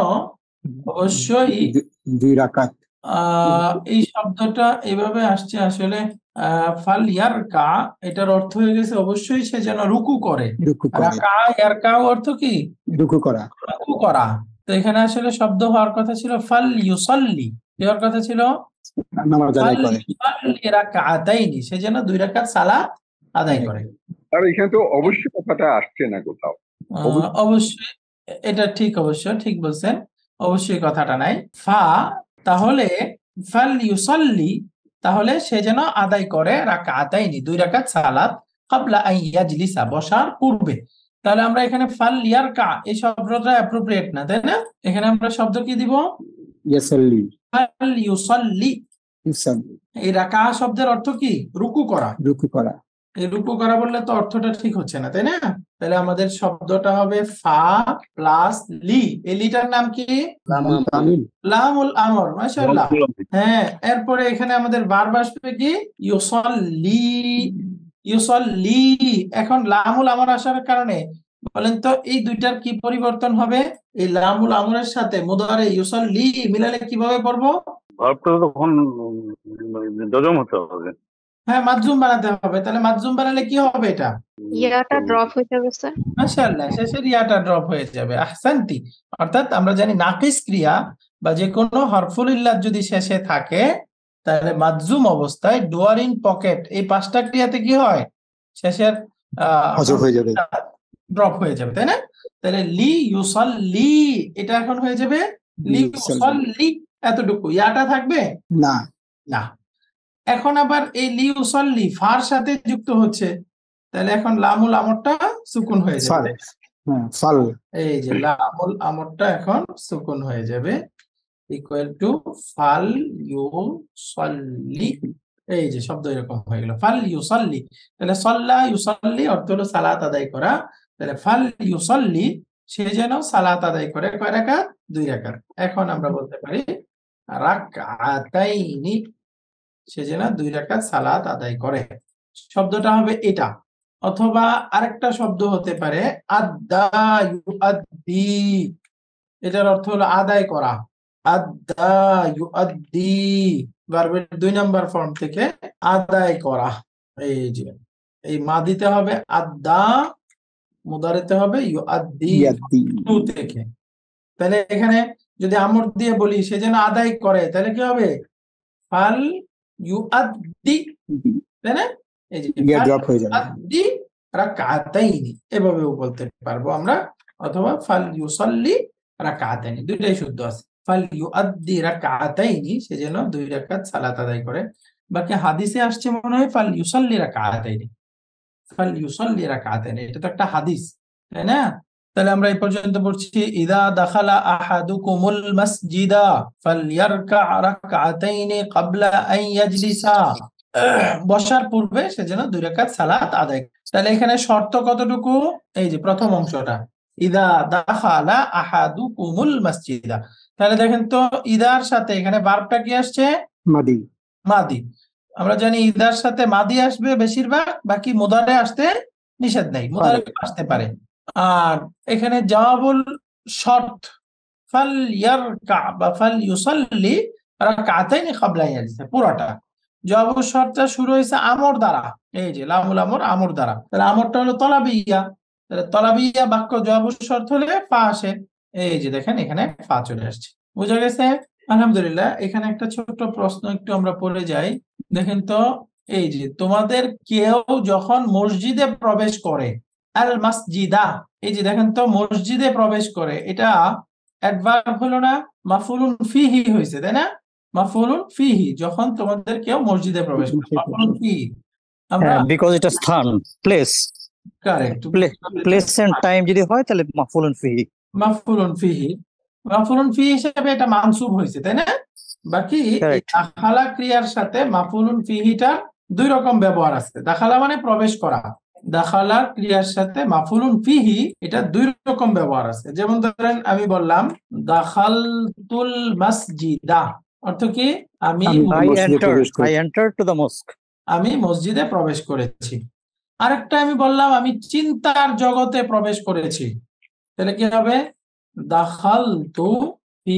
অবশ্যই দুই রাকাত। আহ এই শব্দটা এইভাবে আসছে আসলে আহ ফালইয়ারকা, এটার অর্থ হয়ে গেছে অবশ্যই সে যেন রুকু করে। রুকু করে। রাকা ইয়ারকা অর্থ কি? রুকু করা। রুকু করা। তো এখানে আসলে শব্দ হওয়ার কথা ছিল ফাল ইউসাল্লি, কি হওয়ার কথা ছিল? নামাজ আদায় করে। ফালইউসাল্লি রাকাতাইনি, সে যেন দুই রাকাত সালাত আদায় করে। আর এখানে তো অবশ্যই কথাটা আসছে না কোথাও। আহ, অবশ্যই এটা ঠিক, অবশ্য ঠিক বলছেন, অবশ্যই কথাটা নাই। ফা তাহলে ফাল ইউসাল্লি, তাহলে সে যেন আদায় করে রাকাতাইনি, দুই রাকাত সালাত, ক্বাবলা আন ইয়াজলিসা বসার পূর্বে। তাহলে আমরা এখানে ফাল ইয়ারকা এই শব্দটা অ্যাপ্রোপ্রিয়েট না, তাই না? এখানে আমরা শব্দ কি দিব? ইয়াসাল্লি। ফাল ইউসাল্লি। ইউসাল্লি। এই রাকা শব্দের অর্থ কি? রুকু করা। রুকু করা। এই রুকু করা বললে তো অর্থটা ঠিক হচ্ছে না, তাই না? তাহলে আমাদের শব্দটা হবে ফা প্লাস লি। এই লিটার নাম কি? তামিল। লামুল আমর। মাশাআল্লাহ। হ্যাঁ, এরপরে এখানে আমাদের ভার্ব আসবে কি? ইউসাল্লি। ইউসাল্লি। এখন লামুল আমর আসার কারণে বলেন তো এই দুইটার কি পরিবর্তন হবে? এই লামুল আমরের সাথে মুদারে ইউসাল্লি মিলালে কিভাবে পড়বো? ভার্বটা তখন জজম হতে হবে। হ্যাঁ, মাযযুম বানাতে হবে। তাহলে মাযযুম বানালে কি হবে? এটা ইয়াটা ড্রপ হয়ে যাবে স্যার। মাশাআল্লাহ, শেষের ইয়াটা ড্রপ হয়ে যাবে। আহসানতি। অর্থাৎ আমরা জানি নাকিস ক্রিয়া বা যে কোনো হরফুল ইল্লাত যদি শেষে থাকে তাহলে মাযযুম অবস্থায় ডুয়ার ইন পকেট এই পাঁচটা ক্রিয়াতে কি হয়? শেষের হযফ হয়ে যাবে, ড্রপ হয়ে যাবে, তাই না? তাহলে লি ইউসাল্লি এটা এখন হয়ে যাবে লি ইউসাল্লি, এতটুকু। ইয়াটা থাকবে না না। এখন আবার এই লি ইউসাল্লি ফার সাথে যুক্ত হচ্ছে, তাহলে এখন লামুল আমরটা সুকুন হয়ে ফাল। যাবে। হ্যাঁ, ফাল। এই যে লামুল আমরটা এখন সুকুন হয়ে যাবে, ইকুয়াল টু ফাল ইউসাল্লি। এই যে শব্দ এরকম হয়ে গেল, ফাল ইউসাল্লি। তাহলে সাল্লা ইউসাল্লি অর্থ হলো সালাত আদায় করা। তাহলে ফাল ইউসাল্লি সে যেন সালাত আদায় করে কয় রাকাত? দুই রাকাত। এখন আমরা বলতে পারি রাকআতাইনি, সে যেন দুই রাকাত সালাত আদায় করে। শব্দটা হবে এটা। অথবা আরেকটা শব্দ হতে পারে আদ্দা ইউআদ্দি, এটার অর্থ হলো আদায় করা। আদ্দা ইউআদ্দি ভার্বের দুই নাম্বার ফর্ম থেকে আদায় করা। এই যে এই মা দিতে হবে আদ্দা, মুদারিতে হবে ইউআদ্দি টু থেকে। তাহলে এখানে যদি আমর দিয়ে বলি সে যেন আদায় করে, তাহলে কি হবে? ফাল ইউআদ্দি, তাই না? এই যে ড্রপ হয়ে যাবে, আদ্দি রাকআতাইনি এভাবেও বলতে পারবো আমরা। অথবা ফাল ইউসাল্লি রাকআতাইনি, দুইটাই শুদ্ধ আছে। ফাল ইউআদ্দি রাকআতাইনি সে যেন দুই রাকাত সালাত আদায় করে। বাকি হাদিসে আসছে মনে হয় ফাল ইউসাল্লি রাকআতাইনি, ফাল ইউসাল্লি রাকআতাইনি, এটা তো একটা হাদিস, তাই না? তাহলে আমরা এই পর্যন্ত পড়ছি ইদা দাখালা আহাদুকুমুল মাসজিদা ফালইয়ারকা রাকআতাইনি ক্বাবলা আন ইয়াজলিসা, বসার পূর্বে সে যেন দুই রাকাত সালাত আদায়। তাহলে এখানে শর্ত কতটুকু? এই যে প্রথম অংশটা ইদা দাখালা আহাদুকুমুল মাসজিদা। তাহলে দেখেন তো ইদার সাথে এখানে ভার্বটা কি আসছে? মাদি। মাদি। আমরা জানি ইদার সাথে মাদি আসবে বেশিরভাগ, বাকি মুদারে আসতে নিষেধ নেই, মুদারে আসতে পারে। আর এখানে জওয়াবুল শর্ত ফাল ইয়ারকা বা ফাল ইউসাল্লি রাকাতাইনি ক্বাবলা ইয়াজলিসা, পুরোটা জওয়াবুল শর্তটা শুরু হয়েছে আমর দ্বারা, এই যে লামুল আমর আমর দ্বারা, তাহলে আমরটা হলো তলাবিয়া, তাহলে তলাবিয়া বাক্য জওয়াবুল শর্ত হলে ফা আসে, এই যে দেখেন এখানে ফা চলে আসছে। বুঝা গেছে? আলহামদুলিল্লাহ। এখানে একটা ছোট্ট প্রশ্ন একটু আমরা পড়ে যাই, দেখেন তো, এই যে তোমাদের কেউ যখন মসজিদে প্রবেশ করে, আল মাসজিদা, এই যে দেখেন তো মসজিদে প্রবেশ করে, এটা অ্যাডভার্ব হলো না, মাফউলুন ফিহি হয়েছে, তাই না? মাফউলুন ফিহি, যখন তোমাদের কেউ মসজিদে প্রবেশ করে মাফউলুন ফিহি, আমরা বিকজ এটা স্থান, place, correct, place and time যদি হয় তাহলে মাফউলুন ফিহি। মাফউলুন ফিহি, মাফউলুন ফিহি হিসেবে এটা মানসুব হয়েছে, তাই না? বাকি Correct. দাখালা ক্রিয়ার সাথে মাফউলুন ফিহিটার দুই রকম ব্যবহার আছে। দাখালা মানে প্রবেশ করা, দাখালার ক্রিয়ার সাথে মাফউলুন ফিহি এটা দুই রকম ব্যবহার আছে। যেমন ধরেন আমি বললাম দাখালতুল মাসজিদা, অর্থ কি? আমি I entered, I entered to the mosque. আমি মসজিদে প্রবেশ করেছি। আরেকটা আমি বললাম আমি চিন্তার জগতে প্রবেশ করেছি, তাহলে কি হবে? দাখালতু ফি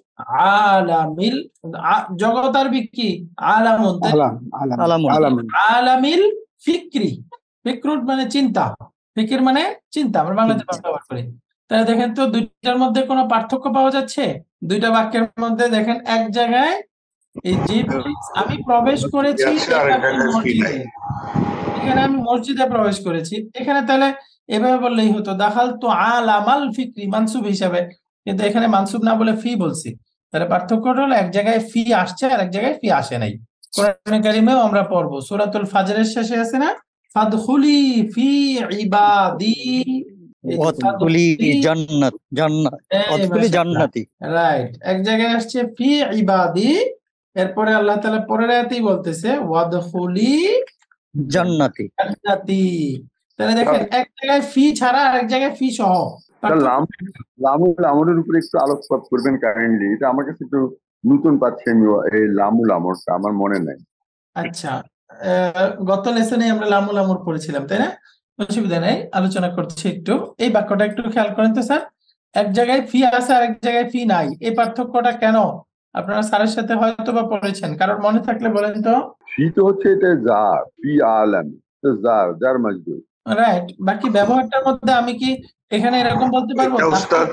আলামিল, জগৎ আরবি কি? আলামুন, আলাম আলাম আলামুন। আলাম আলামিল ফিকরি, ফিকরুট মানে চিন্তা, ফিকির মানে চিন্তা, আমরা বাংলাতে ব্যবহার করি। তাহলে দেখেন তো দুইটার মধ্যে কোনো পার্থক্য পাওয়া যাচ্ছে? দুইটা বাক্যের মধ্যে দেখেন এক জায়গায় এই যে আমি প্রবেশ করেছি মসজিদে, এখানে আমি মসজিদে প্রবেশ করেছি, এখানে তাহলে এভাবে বললেই হতো দাখালতু আলামাল ফিকরি মানসুব হিসাবে, কিন্তু এখানে মানসুব না বলে ফি বলছি। তাহলে পার্থক্যটা হলো এক জায়গায় ফি আসছে আর এক জায়গায় ফি আসে নাই। কোরআনে কারিমেও আমরা পড়বো, সূরাতুল ফাজরের শেষে আছে না, ফাদখুলি ফি ইবাদি, ওয়াদখুলি জান্নাত, জান্নাত, ওয়াদখুলি জান্নাতি। রাইট, এক জায়গায় আসছে ফি ইবাদি, এরপরে আল্লাহ তাআলা পরের আয়াতেই বলতেছে ওয়াদখুলি জান্নাতি। জান্নাতি। তাহলে দেখেন এক জায়গায় ফি ছাড়া আরেক জায়গায় ফি সহ। লাম লামুল আমরের উপরে একটু আলোকপাত করবেন কাইন্ডলি, এটা আমার কাছে একটু নতুন পাচ্ছি আমি, এই লামুল আমরটা আমার মনে নাই। আচ্ছা, আহ, গত লেসনে আমরা লামুল আমর পড়েছিলাম, তাই না? অসুবিধা নেই, আলোচনা করছি একটু। এই বাক্যটা একটু খেয়াল করেন তো স্যার, এক জায়গায় ফি আছে আর এক জায়গায় ফি নাই, এই পার্থক্যটা কেন? আপনারা স্যারের সাথে হয়তো বা পড়েছেন, কারণ মনে থাকলে বলেন তো। ফি তো হচ্ছে এটা জার, ফি আলাম, জার জার মজদুর, রাইট, বাকি ব্যবহারটার মধ্যে আমি কি এখানে এরকম বলতে পারবো? এটা উস্তাদ,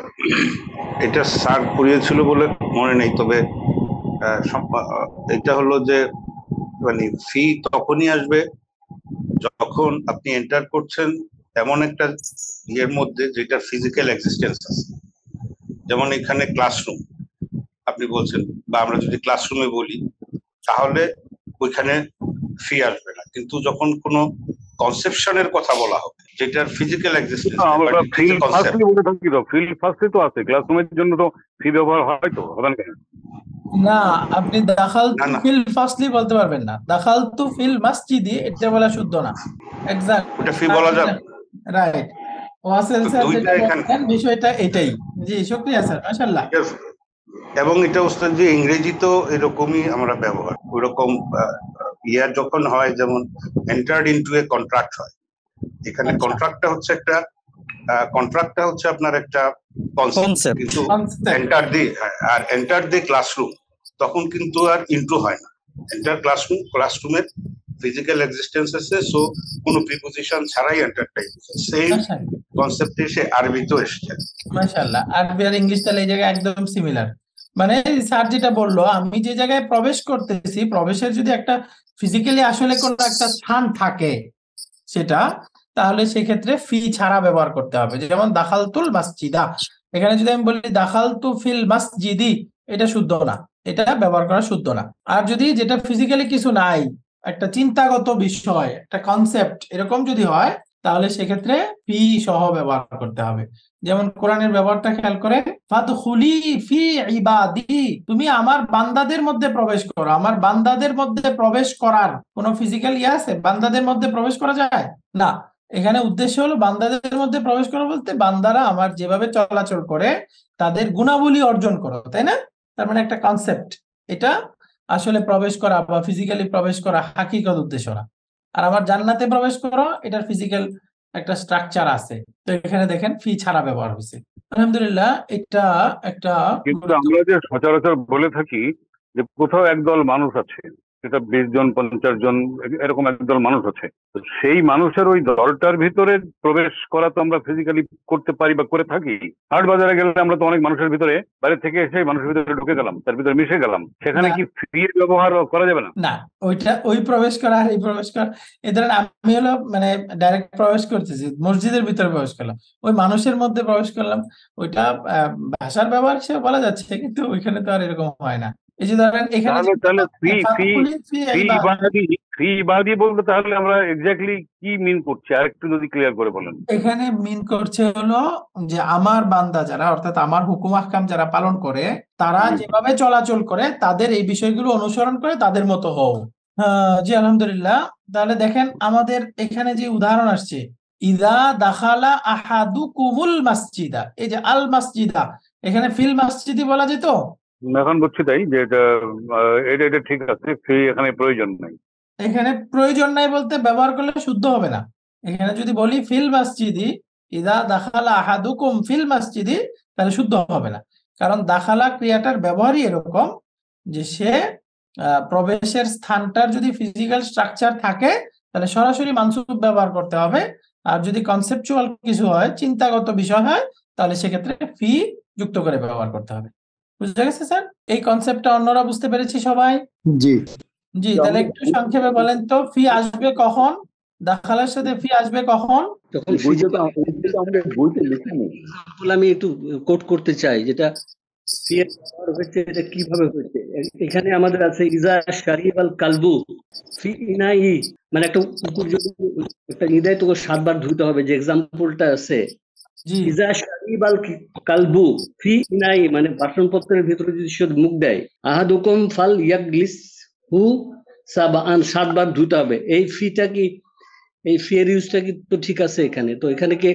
এটা স্যার পড়িয়েছিল বলে মনে নেই, তবে আহ, সম- আহ, এটা হলো যে মানে ফি তখনই আসবে যখন আপনি এন্টার করছেন এমন একটা ইয়ের মধ্যে যেটা ফিজিক্যাল এক্সিস্টেন্স আছে। যেমন এখানে ক্লাসরুম আপনি বলছেন, বা আমরা যদি ক্লাসরুমে বলি তাহলে ওইখানে ফি আসবে না, কিন্তু যখন কোনো কনসেপশনের কথা বলা হবে যেটার ফিজিক্যাল এক্সিস্টেন্স, আমরা ফিল ফার্স্টলি বলে থাকি তো, ফিল ফার্স্টলি তো আছে, ক্লাসরুমের জন্য তো ফি ব্যবহার হয় তো, হবে না কেন? না, আপনি দাখালতু না, না। ফিল ফাসলি বলতে পারবেন না, দাখালতু ফিল মাসজিদি এটা বলা শুদ্ধ না। এক্সাক্ট, ওটা ফি বলা যাবে। রাইট। ওয়াসেল তো স্যার দুইটা যেটা এখানে- বলছেন বিষয়টা এটাই। জি, শুকরিয়া স্যার, মাশাআল্লাহ। Yes. এবং এটা উস্তাদ যে ইংরেজি তো এরকমই আমরা ব্যবহার, ওইরকম ইয়ার যখন হয়, যেমন এন্টার্ড ইনটু এ কন্ট্রাক্ট হয়, এখানে আচ্ছা। কন্ট্রাক্টটা হচ্ছে একটা কন্ট্রাক্টটা হচ্ছে আপনার একটা কনসেপ্ট, Concept. কিন্তু Concept. এন্টার দি আর এন্টার দি ক্লাসরুম তখন কিন্তু আর ইন্টু হয় না। এন্টার ক্লাসরুম, ক্লাসরুমের ফিজিক্যাল এক্সিস্টেন্স আছে, সো কোনো প্রিপোজিশন ছাড়াই এন্টারটাই সেম মাশাআল্লাহ, কনসেপ্টে সে আরবিতেও এসেছে। মাশাআল্লাহ। আরবি আর ইংলিশ তাহলে এই জায়গায় একদম সিমিলার। মানে স্যার যেটা বললো, আমি যে জায়গায় প্রবেশ করতেছি, প্রবেশের যদি একটা ফিজিক্যালি আসলে কোন একটা স্থান থাকে সেটা, তাহলে সেক্ষেত্রে ফি ছাড়া ব্যবহার করতে হবে। যেমন দাখালতুল মাসজিদা, এখানে যদি আমি বলি দাখালতু ফিল মাসজিদি, এটা শুদ্ধ না, এটা ব্যবহার করা শুদ্ধ না। আর যদি যেটা ফিজিক্যালি কিছু নাই, একটা চিন্তাগত বিষয়, একটা কনসেপ্ট এরকম যদি হয়, তাহলে সেক্ষেত্রে ফি সহ ব্যবহার করতে হবে। যেমন কোরআনের ব্যবহারটা খেয়াল করে, ফাদখুলি ফি ইবাদি, তুমি আমার বান্দাদের মধ্যে প্রবেশ করো। আমার বান্দাদের মধ্যে প্রবেশ করার কোনো ফিজিক্যাল ইয়ে আছে? বান্দাদের মধ্যে প্রবেশ করা যায় না। এখানে উদ্দেশ্য হলো বান্দাদের মধ্যে প্রবেশ করা বলতে বান্দারা আমার যেভাবে চলাচল করে তাদের গুণাবলী অর্জন করো, তাই না? তার মানে একটা কনসেপ্ট, এটা আসলে প্রবেশ করা বা ফিজিক্যালি প্রবেশ করা হাকিকত উদ্দেশ্য না। আর আমার জান্নাতে প্রবেশ করো, এটার ফিজিক্যাল একটা স্ট্রাকচার আছে, তো এখানে দেখেন ফি ছাড়া ব্যবহার হয়েছে। আলহামদুলিল্লাহ, এটা একটা কিন্তু আমরা যে সচরাচর বলে থাকি যে কোথাও একদল মানুষ আছে, সেটা বিশ জন পঞ্চাশ জন এরকম একদল মানুষ আছে, তো সেই মানুষের ওই দলটার ভিতরে প্রবেশ করা তো আমরা ফিজিক্যালি করতে পারি বা করে থাকি। হাট বাজারে গেলে আমরা তো অনেক মানুষের ভিতরে বাইরে থেকে এসে মানুষের ভিতরে ঢুকে গেলাম, তার ভিতরে মিশে গেলাম, সেখানে কি ফি ব্যবহার করা যাবে না? না, ওইটা ওই প্রবেশ করা আর এই প্রবেশ করা, এ ধরেন আমি হলো মানে ডাইরেক্ট প্রবেশ করতেছি, মসজিদের ভিতরে প্রবেশ করলাম, ওই মানুষের মধ্যে প্রবেশ করলাম, ওইটা আহ, ভাষার ব্যবহার হিসেবে বলা যাচ্ছে, কিন্তু ওইখানে তো আর এরকম হয় না। এই যে ধরেন এখানে তাহলে তাহলে ফি ফি ফাদখুলি ফি ফি ইবাদা- ইবাদি ফি ইবাদি বলতে তাহলে আমরা এক্স্যাক্টলি কি মিন করছি আর একটু যদি ক্লিয়ার করে বলেন। এখানে মিন করছে হলো যে আমার বান্দা যারা, অর্থাৎ আমার হুকুম আহকাম যারা পালন করে, তারা হুম। যেভাবে চলাচল করে তাদের এই বিষয়গুলো অনুসরণ করে তাদের মতো হও। আহ, জি আলহামদুলিল্লাহ। তাহলে দেখেন আমাদের এখানে যে উদাহরণ আসছে, ইদা দাখালা আহাদুকুমুল মাসজিদা, এই যে আল মাসজিদা, এখানে ফিল মাসজিদি বলা যেত। এখন বুঝছি তাই যে এটা আহ, এটা এটা ঠিক আছে, ফি এখানে প্রয়োজন নাই। এখানে প্রয়োজন নাই বলতে ব্যবহার করলে শুদ্ধ হবে না। এখানে যদি বলি ফিল মাসজিদি, ইদা দাখালা আহাদুকুম ফিল মাসজিদি, তাহলে শুদ্ধ হবে না। কারণ দাখালা ক্রিয়াটার ব্যবহারই এরকম যে সে আহ, প্রবেশের স্থানটার যদি ফিজিক্যাল স্ট্রাকচার থাকে তাহলে সরাসরি মানসুব ব্যবহার করতে হবে, আর যদি কনসেপচুয়াল কিছু হয়, চিন্তাগত বিষয় হয়, তাহলে সেক্ষেত্রে ফি যুক্ত করে ব্যবহার করতে হবে। বুঝতে গেছে স্যার? এই কনসেপ্টটা অন্যরা বুঝতে পেরেছি সবাই? জি জি, তাহলে একটু সংক্ষেপে বলেন তো, ফি আসবে কখন, দাখালার সাথে ফি আসবে কখন? তখন এই বইটা তো আম- এই বইটা তো আমাদের বইতে লেখা নেই। এক্সাম্পল আমি একটু কোট করতে চাই, যেটা ফি এর ব্যবহার হয়েছে, এটা কিভাবে হয়েছে। এ- এখানে আমাদের আছে ইজা শারিবাল কালবু ফি ইনাই, মানে একটা কুকুর যদি একটা ইদায় তোকে সাতবার ধুতে হবে, যে এক্সাম্পলটা আছে। জি ইজা শারিবাল কি- কালবু ফি ইনাই, মানে বাসনপত্রের ভিতরে যদি সে মুখ দেয়, আহাদুকুম ফাল ইয়াগলিস হু সাবান, সাতবার ধুতে হবে। এই ফিটা কি, এই ফি এর ইউজটা কি তো ঠিক আছে এখানে? তো এখানে কি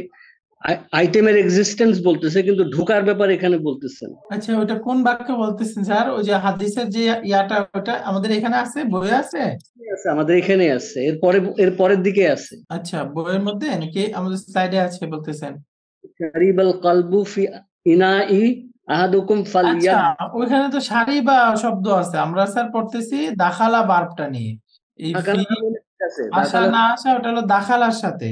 আইটেমের এক্সিস্টেন্স বলতেছে, কিন্তু ঢোকার ব্যাপারে এখানে বলতেছেন। আচ্ছা, ওটা কোন বাক্য বলতেছেন স্যার? ওই যে হাদিসের যে ইয়াটা, ওটা আমাদের এখানে আছে, বইয়ে আছে? আছে, আমাদের এখানে আছে, এর পরে এর পরের দিকে আছে। আচ্ছা, বইয়ের মধ্যে নাকি আমাদের স্লাইডে আছে বলতেছেন? শারিবাল কালবু ফি ইনাই আহাদুকুম আচ্ছা, ফালইয়াদ। ওইখানে তো সারি বা শব্দ আছে, আমরা স্যার পড়তেছি দাখালা বার্বটা নিয়ে। এই ফি ঠিক আছে, আসা দাখালা না আসা, ওটা হলো দাখালার সাথে,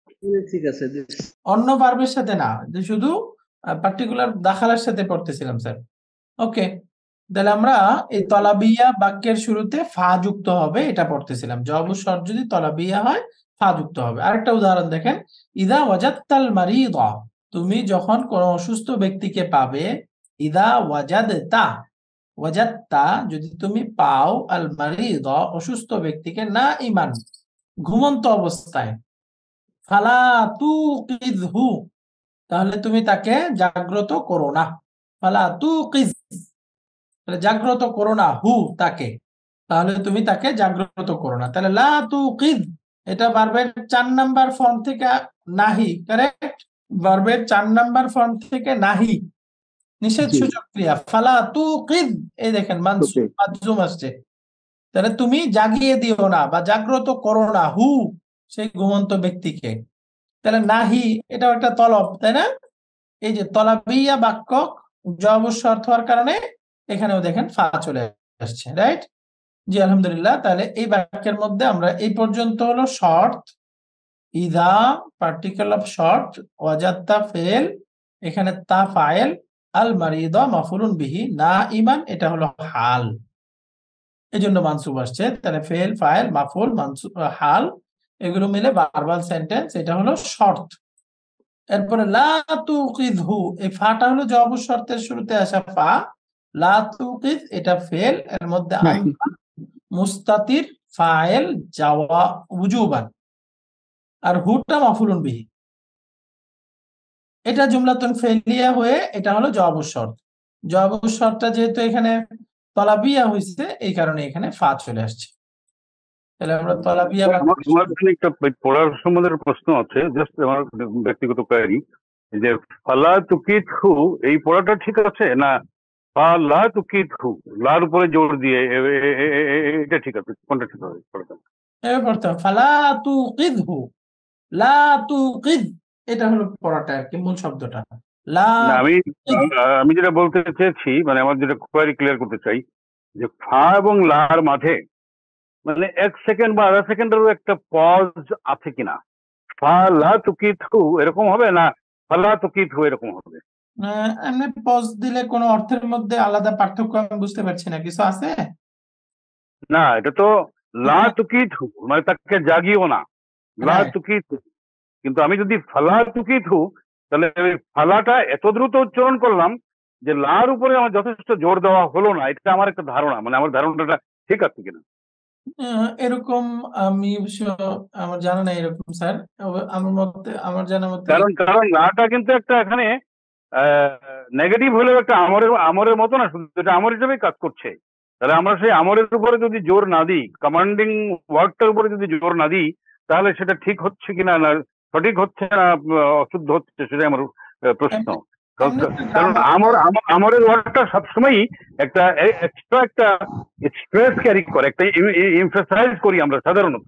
ঠিক আছে। অন্য বার্বের সাথে না, যে শুধু পার্টিকুলার দাখালার সাথে পড়তেছিলাম স্যার। ওকে, তাহলে আমরা এই তলাবিয়া বাক্যের শুরুতে ফা যুক্ত হবে এটা পড়তেছিলাম। জবাবু শর্ত যদি তলাবিয়া হয়, ফা যুক্ত হবে। আরেকটা উদাহরণ দেখেন, ইদা ওয়াজাদতাল মারিদা, তুমি যখন কোন অসুস্থ ব্যক্তিকে পাবে, ইদা ওয়াজাদতা, ওয়াজাদতা যদি তুমি পাও, আল মারিদা অসুস্থ ব্যক্তিকে, না ইমান ঘুমন্ত অবস্থায়, ফালা তুকিযহু, তাহলে তুমি তাকে জাগ্রত করো না। ফালা তুকিয, তাহলে জাগ্রত করো না, হু তাকে, তাহলে তুমি তাকে জাগ্রত করো না। তাহলে লা তুকিয, এটা ভার্বের চার নাম্বার ফর্ম থেকে নাহি, কারেক্ট? ভার্বের চার নাম্বার ফর্ম থেকে নাহি, নিষেধ সূচক ক্রিয়া। ফালা তুকিয, এই দেখেন মানসুব মাজুম আসছে, তাহলে তুমি জাগিয়ে দিও না বা জাগ্রত করো না হু, সেই ঘুমন্ত ব্যক্তিকে। তাহলে নাহি এটাও একটা তলব, তাই না? এই যে তলাবিয়া বাক্য জবাব শর্ত হওয়ার কারণে এখানেও দেখেন ফা চলে আসছে, রাইট? জি আলহামদুলিল্লাহ। তাহলে এই বাক্যের মধ্যে আমরা এই পর্যন্ত হলো শর্ত, ইদা পার্টিকেল অফ শর্ট, ওয়াজাদতা ফেল, এখানে তা ফাইল, আল মারিদা মাফুলুন বিহি, না ইমান এটা হলো হাল, এই জন্য মানসুব আসছে। তাহলে ফেল, ফাইল, মাফুল, মানসুব, হাল, এগুলো মিলে ভার্বাল সেন্টেন্স, এটা হলো শর্ত। এরপরে লা তুকিযহু, এই ফাটা হলো জবাব শর্তের শুরুতে আসা ফা, লা তুকিয এটা ফেল, এর মধ্যে আইবা মুস্তাতির ফাইল যাওয়া উজুবান, আর হুটা মাফুলুন বিহি, এটা জুমলাতুন ফেলিয়া হয়ে এটা হলো জবাব শর্ত। জবাব শর্তটা যেহেতু এখানে তলাবিয়া হয়েছে, এই কারণে এখানে ফা চলে আসছে। তাহলে আমরা তলাবিয়া আমার আমার এখানে একটা পড়ার সম্বন্ধে প্রশ্ন আছে, জাস্ট আমার ব্যক্তিগত কোয়ারি, যে ফালা তুকিযহু এই পড়াটা ঠিক আছে না ফালা তুকিযহু লার উপরে জোর দিয়ে এ- এ- এ- এ- এটা ঠিক আছে? কোনটা ঠিক হবে পড়াটা? এবার পড়তে হবে ফালা তুকিযহু, লা তুকিদ, এটা হলো পড়াটা আর কি, মূল শব্দটা লা না আমি তুকিদ। আহ, আমি যেটা বলতে চেয়েছি, মানে আমার যেটা কোয়ারি ক্লিয়ার করতে চাই, যে ফা এবং লার মাঝে মানে এক সেকেন্ড বা আধা সেকেন্ডেরও একটা পজ আছে কিনা। ফা লা তুকিথু এরকম হবে, না ফালা তুকিথু এরকম হবে? আহ, এমনি পজ দিলে কোনো অর্থের মধ্যে আলাদা পার্থক্য আমি বুঝতে পারছি না, কিছু আছে? না, এটা তো লা তুকিথু মানে তাকে জাগিও না, লা হ্যাঁ, তুকিথু। কিন্তু আমি যদি ফালা তুকিথু, তাহলে ওই ফালাটা এত দ্রুত উচ্চারণ করলাম যে লার উপরে আমার যথেষ্ট জোর দেওয়া হলো না। এটা আমার একটা ধারণা, মানে আমার ধারণাটা ঠিক আছে কিনা। আহ, এরকম আমি অবশ্য আমার জানা নাই এরকম স্যার। তবে আমার মতে, আমার জানা মতে কারণ কারণ লাটা কিন্তু একটা এখানে নেগেটিভ হলেও একটা আমরের আমরের মতো না, শুধু এটা আমর হিসেবেই কাজ করছে। তাহলে আমরা সেই আমরের উপরে যদি জোর না দিই, কমান্ডিং ওয়ার্ডটার উপরে যদি জোর না দিই, তাহলে সেটা ঠিক হচ্ছে কিনা, না সঠিক হচ্ছে না আহ, অশুদ্ধ হচ্ছে, সেটাই আমার আহ, প্রশ্ন। এমনি কারণ এমনি একটা কারণ গ্রামার, আমর আম- আমরের ওয়ার্ডটা সবসময়ই একটা এক্সট্রা একটা স্ট্রেস ক্যারি করে, একটা এমফাসাইজ করি আমরা সাধারণত।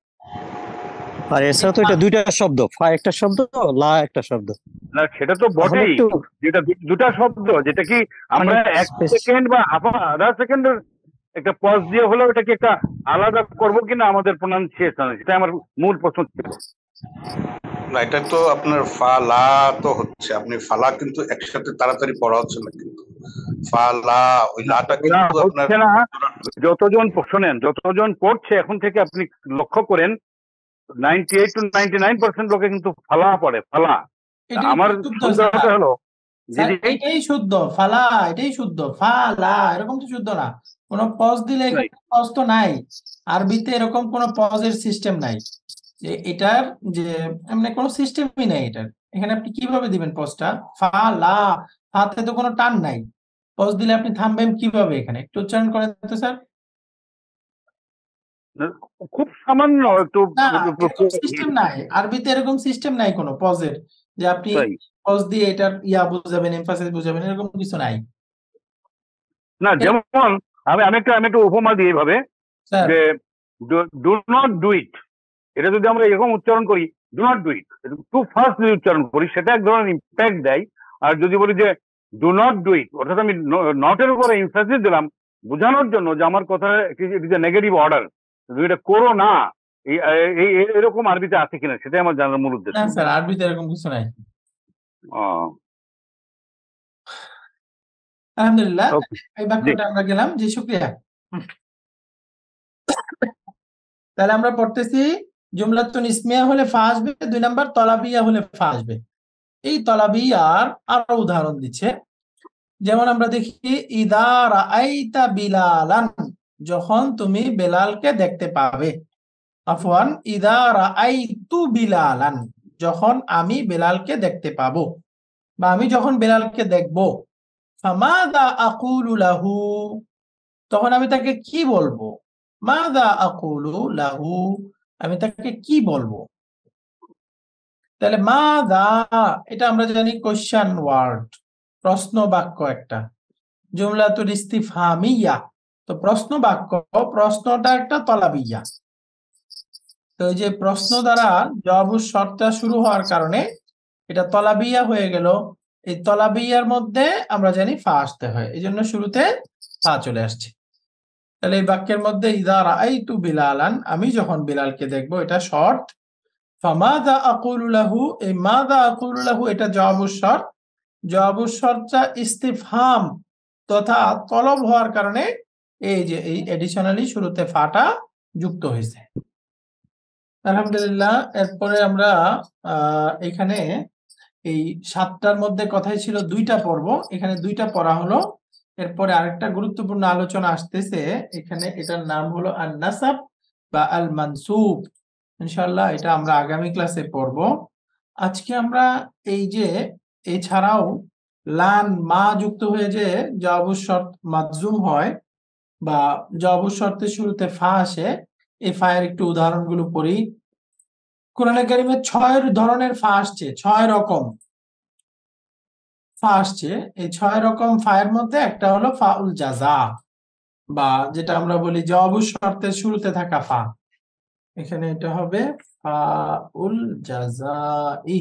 আর এছাড়া তো এটা দুইটা শব্দ, ফা একটা শব্দ, লা একটা শব্দ। না সেটা তো তাহলে বটেই, একটু যেটা দু- দুটা শব্দ, যেটা কি আমরা মানে এক space- সেকেন্ড বা হাফ আধা সেকেন্ডের একটা পজ দিয়ে হলেও এটাকে একটা আলাদা করবো কিনা আমাদের প্রোনাউন্সিয়েশন, সেটা আমার মূল প্রশ্ন ছিল। না, এটা তো আপনার ফালা তো হচ্ছে, আপনি ফালা কিন্তু একসাথে তাড়াতাড়ি পড়া হচ্ছে না, কিন্তু ফালা ওই লাটা না, কিন্তু আপনার হচ্ছে না। যতজন শোনেন, যতজন পড়ছে এখন থেকে আপনি লক্ষ্য করেন, ninety eight to ninety nine percent লোকে কিন্তু ফালা পড়ে, ফালা। এটাই আমার শুদ্ধ সন্দেহটা স্যার। হলো স্যার, দিদি, এটাই শুদ্ধ, ফালা এটাই শুদ্ধ, ফালা এরকম তো শুদ্ধ না। কোনো পজ দিলে এখানে পজ তো নাই, আরবিতে এরকম কোনো পজের সিস্টেম নাই। যে এটার যে এমনি কোনো সিস্টেমই নাই এটার। এখানে আপনি কিভাবে দিবেন পজটা? ফালা, হাতে তো কোনো টান নাই, পজ দিলে আপনি থামবেন কিভাবে? এখানে একটু উচ্চারণ করেন তো স্যার। খুব সামান্য একটু না, এরকম সিস্টেম নাই আরবিতে, এরকম সিস্টেম নাই কোনো পজের, যে আপনি তাই পজ দিয়ে এটার ইয়া বুঝাবেন, এমফাসিস বুঝাবেন, এরকম কিছু নাই না। যেমন আমি আমি একটা আমি একটা উপমা দিই এইভাবে, স্যার। যে ডু নট ডু ইট, এটা যদি আমরা এরকম উচ্চারণ করি, do not do it, too fast যদি উচ্চারণ করি, সেটা এক ধরনের ইম্প্যাক্ট দেয়। আর যদি বলি যে ডু নট ডু ইট, অর্থাৎ আমি নটের উপরে ইমফাসিস দিলাম বোঝানোর জন্য যে আমার কথা it is a negative order, এটা করো না, এই এই- এই- এরকম আরবিতে আছে কিনা সেটাই আমার জানার মূল উদ্দেশ্য। না স্যার, আরবিতে এরকম কিছু নাই। ও, আলহামদুলিল্লাহ, okay, এই বাক্যটা আমরা গেলাম, জি শুকরিয়া। তাহলে আমরা পড়তেছি, জুমলাতুন ইসমিয়া হলে ফা আসবে, দুই নাম্বার তলাবিয়া হলে ফা আসবে। এই তলাবিয়ার আরো উদাহরণ দিচ্ছে, যেমন আমরা দেখি ইদা রাআইতা বিলালান, যখন তুমি বেলালকে দেখতে পাবে। আফওয়ান, ইদা রাআইতু বিলালান, যখন আমি বেলালকে দেখতে পাবো, বা আমি যখন বেলালকে দেখবো। ফামাযা আকুলু লাহু, তখন আমি তাকে কি বলবো? মাযা আকুলু লাহু, আমি তাকে কি বলবো? তাহলে মাযা, এটা আমরা জানি কোশ্চেন ওয়ার্ড, প্রশ্ন বাক্য একটা, জুমলাতুল ইস্তিফহামিয়া, তো প্রশ্ন বাক্য, প্রশ্নটা একটা তলাবিয়া। তো এই যে প্রশ্ন দ্বারা জবাবুর শর্তটা শুরু হওয়ার কারণে এটা তলাবিয়া হয়ে গেল। এই তলাবিয়ার মধ্যে আমরা জানি ফা আসতে হয়, এই জন্য শুরুতে ফা চলে আসছে। তাহলে এই বাক্যের মধ্যে ইদা রাআইতু বিলালান, আমি যখন বিলালকে দেখবো, এটা শর্ত। ফামাযা আকুলু লাহু, এই মাযা আকুলু লাহু এটা জবাবুর শর্ত। জবাবুর শর্তটা ইস্তিফহাম তথা তলব হওয়ার কারণে এই যে এই এডিশনালি শুরুতে ফাটা যুক্ত হয়েছে। আলহামদুলিল্লাহ, এরপরে আমরা আহ এখানে এই সাতটার মধ্যে কথাই ছিল দুইটা পর্ব, এখানে দুইটা পড়া হলো। এরপরে আরেকটা গুরুত্বপূর্ণ আলোচনা আসতেছে এখানে, এটার নাম হলো আন নাসাব বা আল মানসুব। ইনশাআল্লাহ এটা আমরা আগামী ক্লাসে পড়ব। আজকে আমরা এই যে এছাড়াও লান মা যুক্ত হয়ে যে জবাবুর শর্ত মাজজুম হয় বা জবাবুর শর্তের শুরুতে ফা আসে, এই ফায়ের একটু উদাহরণগুলো পড়ি। কোরআনে কারিমে ছয় ধরনের ফা আসছে, ছয় রকম ফা আসছে। এই ছয় রকম ফায়ের মধ্যে একটা হলো ফাউল জাযা, বা যেটা আমরা বলি জবাবুর শর্তের শুরুতে থাকা ফা। এখানে এটা হবে ফাউল জাযাই।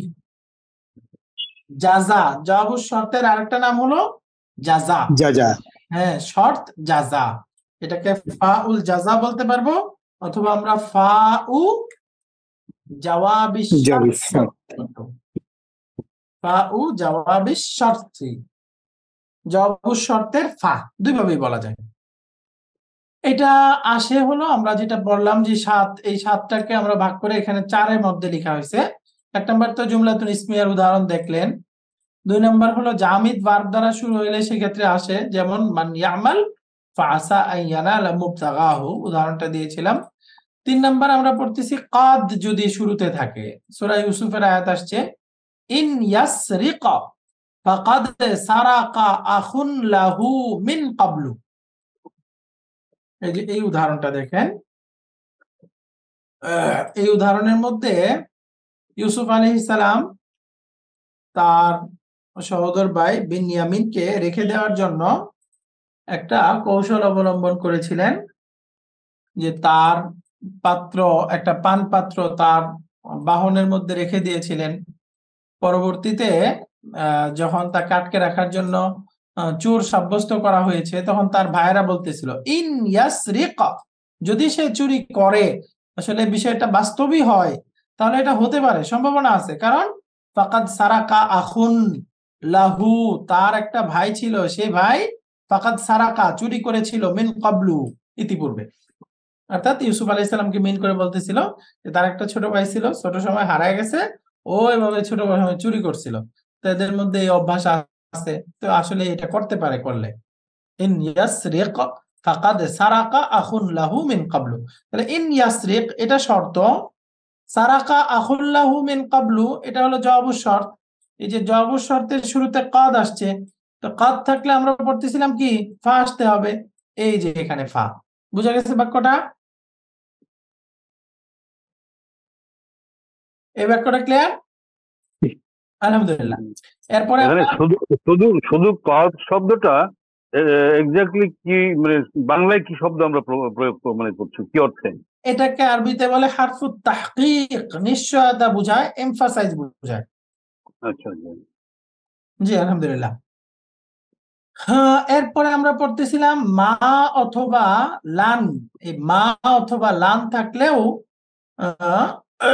জাযা জবাবুশ শর্তের আরেকটা নাম হলো জাযা। যা যা হ্যাঁ, শর্ত জাযা, এটাকে ফাউল জাযা বলতে পারবো, অথবা আমরা ফাউ জাওয়াবিশ জাওয়াবিশ শর্ত শর্ত। বলবো। ফাউ জাওয়াবিশ শর্তি, জবাবুশ শর্তের ফা, দুইভাবেই বলা যায়। এটা আসে হলো আমরা যেটা বললাম যে সাত, এই সাতটাকে আমরা ভাগ করে এখানে চারের মধ্যে লেখা হয়েছে। এক নম্বর তো জুমলাতুল ইসমিয়ার উদাহরণ দেখলেন। দুই নম্বর হলো জামিদ ভার্ব দ্বারা শুরু হইলে সেক্ষেত্রে আসে, যেমন মান ইয়ামাল ফাআসা আন ইয়ানালা মুবতাগাহু, উদাহরণটা দিয়েছিলাম। তিন নম্বর আমরা পড়তেছি কাদ যদি শুরুতে থাকে, সূরা ইউসুফের আয়াত আসছে ইন ইয়াসরিকা ফাকাদ সারাকা আখুন লাহু মিন ক্বাবলু। এই যে এই উদাহরণটা দেখেন, আহ, এই উদাহরণের মধ্যে ইউসুফ আলাইহিস সালাম তার সহোদর ভাই বিনয়ামিনকে রেখে দেওয়ার জন্য একটা কৌশল অবলম্বন করেছিলেন, যে তার পাত্র, একটা পান পাত্র তার বাহনের মধ্যে রেখে দিয়েছিলেন। পরবর্তীতে আহ, যখন তাকে আটকে রাখার জন্য আহ, চোর সাব্যস্ত করা হয়েছে, তখন তার ভাইয়েরা বলতেছিল ইন ইয়াসরিকা, যদি সে চুরি করে, আসলে বিষয়টা বাস্তবই হয়, তাহলে এটা হতে পারে, সম্ভাবনা আছে, কারণ ফাকাদ সারাকা আখুন লাহু, তার একটা ভাই ছিল, সেই ভাই ফাকাদ সারাকা চুরি করেছিল মিন ক্বাবলু, ইতিপূর্বে। অর্থাৎ ইউসুফ আলাইহিস সালামকে মিন করে বলতেছিল যে তার একটা ছোট ভাই ছিল, ছোট সময় হারায় গেছে, ও এভাবে ছোট সময় চুরি করছিল, তো এদের মধ্যে এই অভ্যাস আছে, তো আসলে এটা করতে পারে করলে। ইন ইয়াসরিক ফাকাদ সারাকা আখুন লাহু মিন ক্বাবলু, তাহলে ইন ইয়াসরিক এটা শর্ত, সারাকা আখুন লাহু মিন ক্বাবলু এটা হলো জবাবুশ শর্ত। এই যে জবাবুশ শর্তের শুরুতে কাদ আসছে, তো কাদ থাকলে আমরা পড়তেছিলাম কি ফা আসতে হবে, এই যে এখানে ফা। বুঝা গেছে বাক্যটা? এই বাক্যটা ক্লিয়ার? আলহামদুলিল্লাহ। এরপরে এখানে শুধু শুধু শুধু কদ শব্দটা এক্স্যাক্টলি কি, মানে বাংলায় কি শব্দ আমরা প্র- প্রয়োগ ক- মানে করছি, কি অর্থে? এটাকে আরবিতে বলে হারফুত তাহকিক, নিশ্চয়তা বোঝায়, এমফাসাইজ বোঝায়। আচ্ছা আচ্ছা। জি আলহামদুলিল্লাহ। হ্যাঁ, এরপরে আমরা পড়তেছিলাম মা অথবা লান। এই মা অথবা লান থাকলেও আহ,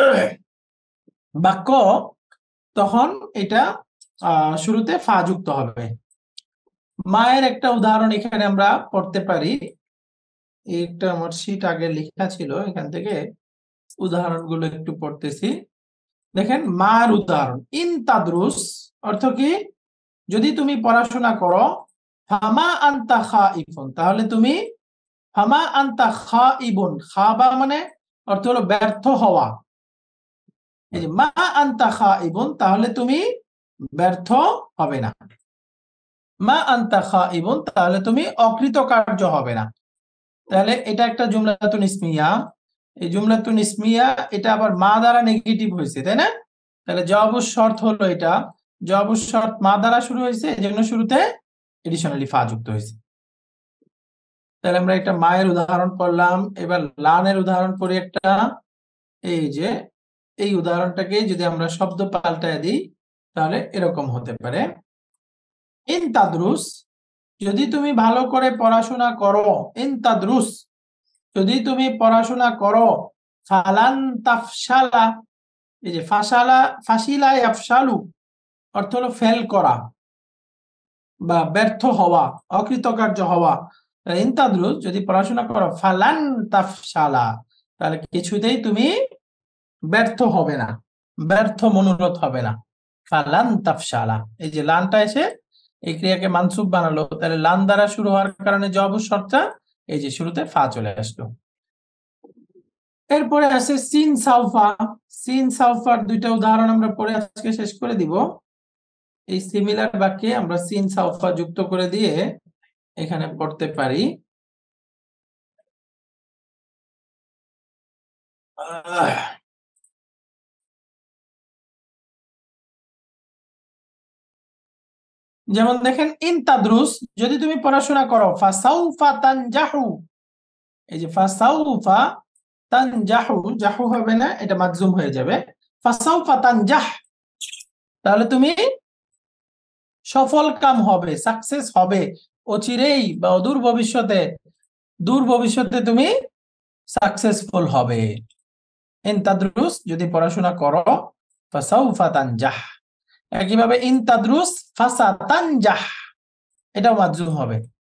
বাক্য তখন এটা আহ, শুরুতে ফা যুক্ত হবে। মায়ের একটা উদাহরণ এখানে আমরা পড়তে পারি, একটা আমার শীট আগে লেখা ছিল, এখান থেকে উদাহরণগুলো একটু পড়তেছি। দেখেন মার উদাহরণ, ইন তাদরুস অর্থ কি, যদি তুমি পড়াশোনা করো, ফামা আনতা খাইফুন, তাহলে তুমি, ফামা আনতা খাইবুন, খাবা মানে অর্থ হলো ব্যর্থ হওয়া, এই যে মা আনতা খাইবুন তাহলে তুমি ব্যর্থ হবে না, মা আনতা খাইবুন তাহলে তুমি অকৃতকার্য হবে না। তাহলে এটা একটা জুমলাতুন ইসমিয়া, এই জুমলাতুন ইসমিয়া এটা আবার মা দ্বারা নেগেটিভ হয়েছে, তাই না? তাহলে জবাবুশ শর্ত হলো এটা, জবাবুশ শর্ত মা দ্বারা শুরু হয়েছে, এজন্য শুরুতে এডিশনালি ফা যুক্ত হয়েছে। তাহলে আমরা একটা মায়ের উদাহরণ পড়লাম, এবার লানের উদাহরণ পড়ি একটা। এই যে এই উদাহরণটাকে যদি আমরা শব্দ পাল্টায় দিই, তাহলে এরকম হতে পারে, ইন তাদরুস, যদি তুমি ভালো করে পড়াশোনা করো, ইন তাদরুস যদি তুমি পড়াশোনা করো, ফালান তাফশালা, এই যে ফাশালা, ফাশিলা ইয়াফশালু অর্থ হলো ফেল করা বা ব্যর্থ হওয়া, অকৃতকার্য হওয়া। ইন তাদরুস যদি পড়াশোনা করো, ফালান তাফশালা তাহলে কিছুতেই তুমি ব্যর্থ হবে না, ব্যর্থ মনোরথ হবে না। ফালান তাফশালা, এই যে লানটা এসে এই ক্রিয়াকে মানসুব বানালো, তাহলে লান দ্বারা শুরু হওয়ার কারণে জবাবুশ শর্তটা এই যে শুরুতে ফা চলে আসলো। এরপরে আছে সিন সাউফা, সিন সাউফার দুইটা উদাহরণ আমরা পড়ে আজকে শেষ করে দিব। এই সিমিলার বাক্যে আমরা সিন সাউফা যুক্ত করে দিয়ে এখানে পড়তে পারি। আহ, যেমন দেখেন ইন তাদরুস যদি তুমি পড়াশোনা করো, ফাসাউফা তানজাহু, এই যে ফাসাউফা তানজাহু, জাহু হবে না, এটা মাজজুম হয়ে যাবে। ফাসাউফা তানজাহ, তাহলে তুমি সফল কাম হবে, সাকসেস হবে অচিরেই বা অদূর ভবিষ্যতে, দূর ভবিষ্যতে তুমি সাকসেসফুল হবে। ইন তাদরুস, যদি পড়াশোনা করো, ফাসাউফা তানজাহ। একইভাবে ইন তাদরুস ফাসাতানজাহ, এটাও মাজজুম হবে।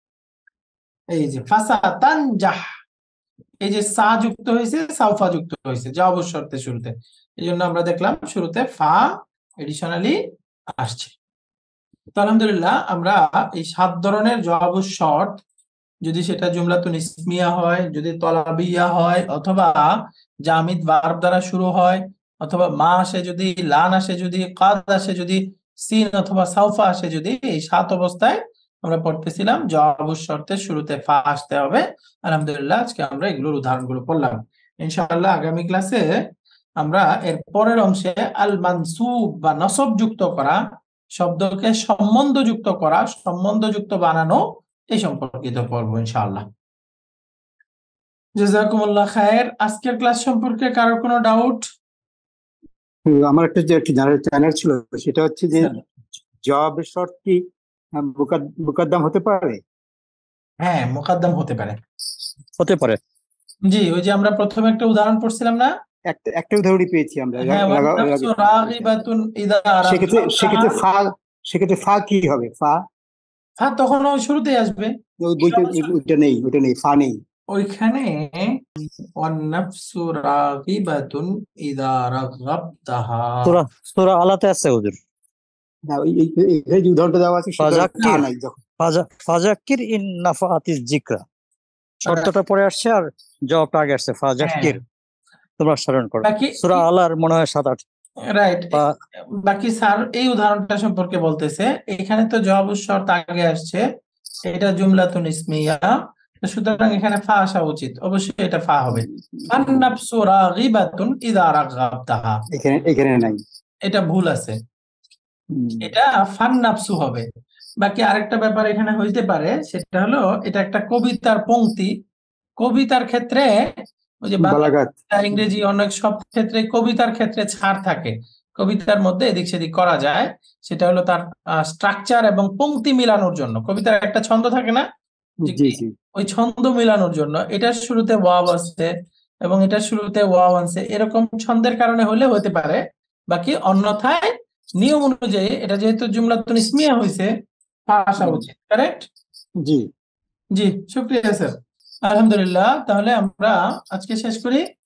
এই যে ফাসাতানজাহ, এই যে সা যুক্ত হয়েছে, সাউফা যুক্ত হয়েছে জবাব শর্তের শুরুতে, এই জন্য আমরা দেখলাম শুরুতে ফা এডিশনালি আসছে। তো আলহামদুলিল্লাহ আমরা এই সাত ধরনের জবাব শর্ত, যদি সেটা জুমলাতুন ইসমিয়া হয়, যদি তলাবিয়া হয়, অথবা জামিদ ভার্ব দ্বারা শুরু হয়, অথবা মা আসে যদি, লান আসে যদি, কাদ আসে যদি, সিন অথবা সাউফা আসে যদি, এই সাত অবস্থায় আমরা পড়তেছিলাম জবাব শর্তের শুরুতে ফা আসতে হবে। আলহামদুলিল্লাহ আজকে আমরা এগুলোর উদাহরণগুলো পড়লাম। ইনশাআল্লাহ আগামী ক্লাসে আমরা এর পরের অংশে আল মানসুব বা নসব যুক্ত করা, শব্দকে সম্বন্ধ যুক্ত করা, সম্বন্ধ যুক্ত বানানো, এই সম্পর্কিত পড়বো ইনশাআল্লাহ। জাযাকুমুল্লাহ খায়ের। আজকের ক্লাস সম্পর্কে কারোর কোনো ডাউট? আমার একটা যে জানার চ্যানেল ছিল, সেটা হচ্ছে যে জবাবের শর্ত কি আহ, মুকাদ- মুকাদ্দাম হতে পারে? হ্যাঁ, মুকাদ্দাম হতে পারে। হতে পারে। জি, ওই যে আমরা প্রথমে একটা উদাহরণ পড়ছিলাম না? একটা একটা উদাহরণই পেয়েছি আমরা এর হ্যাঁ, আগে- ওয়ান এর আগে- নাফসু রাগিবাতুন ইযা সেক্ষেত্রে সেক্ষেত্রে রাগহাবতাহা। ফা সেক্ষেত্রে ফা কি হবে? ফা হ্যাঁ, তখন ওই শুরুতেই আসবে। ওই বইতে ওইটা নেই, ওইটা নেই, ফা নেই। ওইখানে ওয়ান নাফসু রাগিবাতুন ইযা রাগহাবতাহা। সূরা সূরা আলাতে আছে হুজুর, না, ওই এই- এই- এখানে যে উদাহরণটা দেওয়া আছে সেটা ফা ফাজাক্কির নাই যখন। ফাজা- ফাজাক্কির ইন নাফাআতিজ যিকরা, শর্তটা পরে আসছে আর জবাবটা আগে আসছে, ফাজাক্কির, তোমরা স্মরণ করো। বাকি সূরা আলার মনে হয় সাত আট রাইট। বা- বাকি স্যার এই উদাহরণটা সম্পর্কে বলতেছে, এখানে তো জবাব শর্ত আগে আসছে, এটা জুমলাতুন ইসমিয়া, তো সুতরাং এখানে ফা আসা উচিত, অবশ্যই এটা ফা হবে। ফান নাফসু রাগিবাতুন ইযা রাগহাবতাহা, এখানে এখানে নাই। এটা ভুল আছে, হুম। এটা ফান নাফসু হবে। বাকি আরেকটা ব্যাপার এখানে হইতে পারে, সেটা হলো এটা একটা কবিতার পংক্তি। কবিতার ক্ষেত্রে ওই যে বাংলা, বালাগাত। ইংরেজি, অনেক সব ক্ষেত্রে কবিতার ক্ষেত্রে ছাড় থাকে, কবিতার মধ্যে এদিক সেদিক করা যায়, সেটা হলো তার স্ট্রাকচার এবং পংক্তি মিলানোর জন্য। কবিতার একটা ছন্দ থাকে না, যে জি জি ওই ছন্দ মিলানোর জন্য এটার শুরুতে ওয়াও আছে এবং এটার শুরুতে ওয়াও আছে, এরকম ছন্দের কারণে হলে হতে পারে। বাকি অন্যথায় নিয়ম অনুযায়ী এটা যেহেতু জুমলাতুন ইসমিয়া হয়েছে, ফা আসা উচিত। কারেক্ট? জি। জি, শুকরিয়া স্যার। আলহামদুলিল্লাহ, তাহলে আমরা আজকে শেষ করি।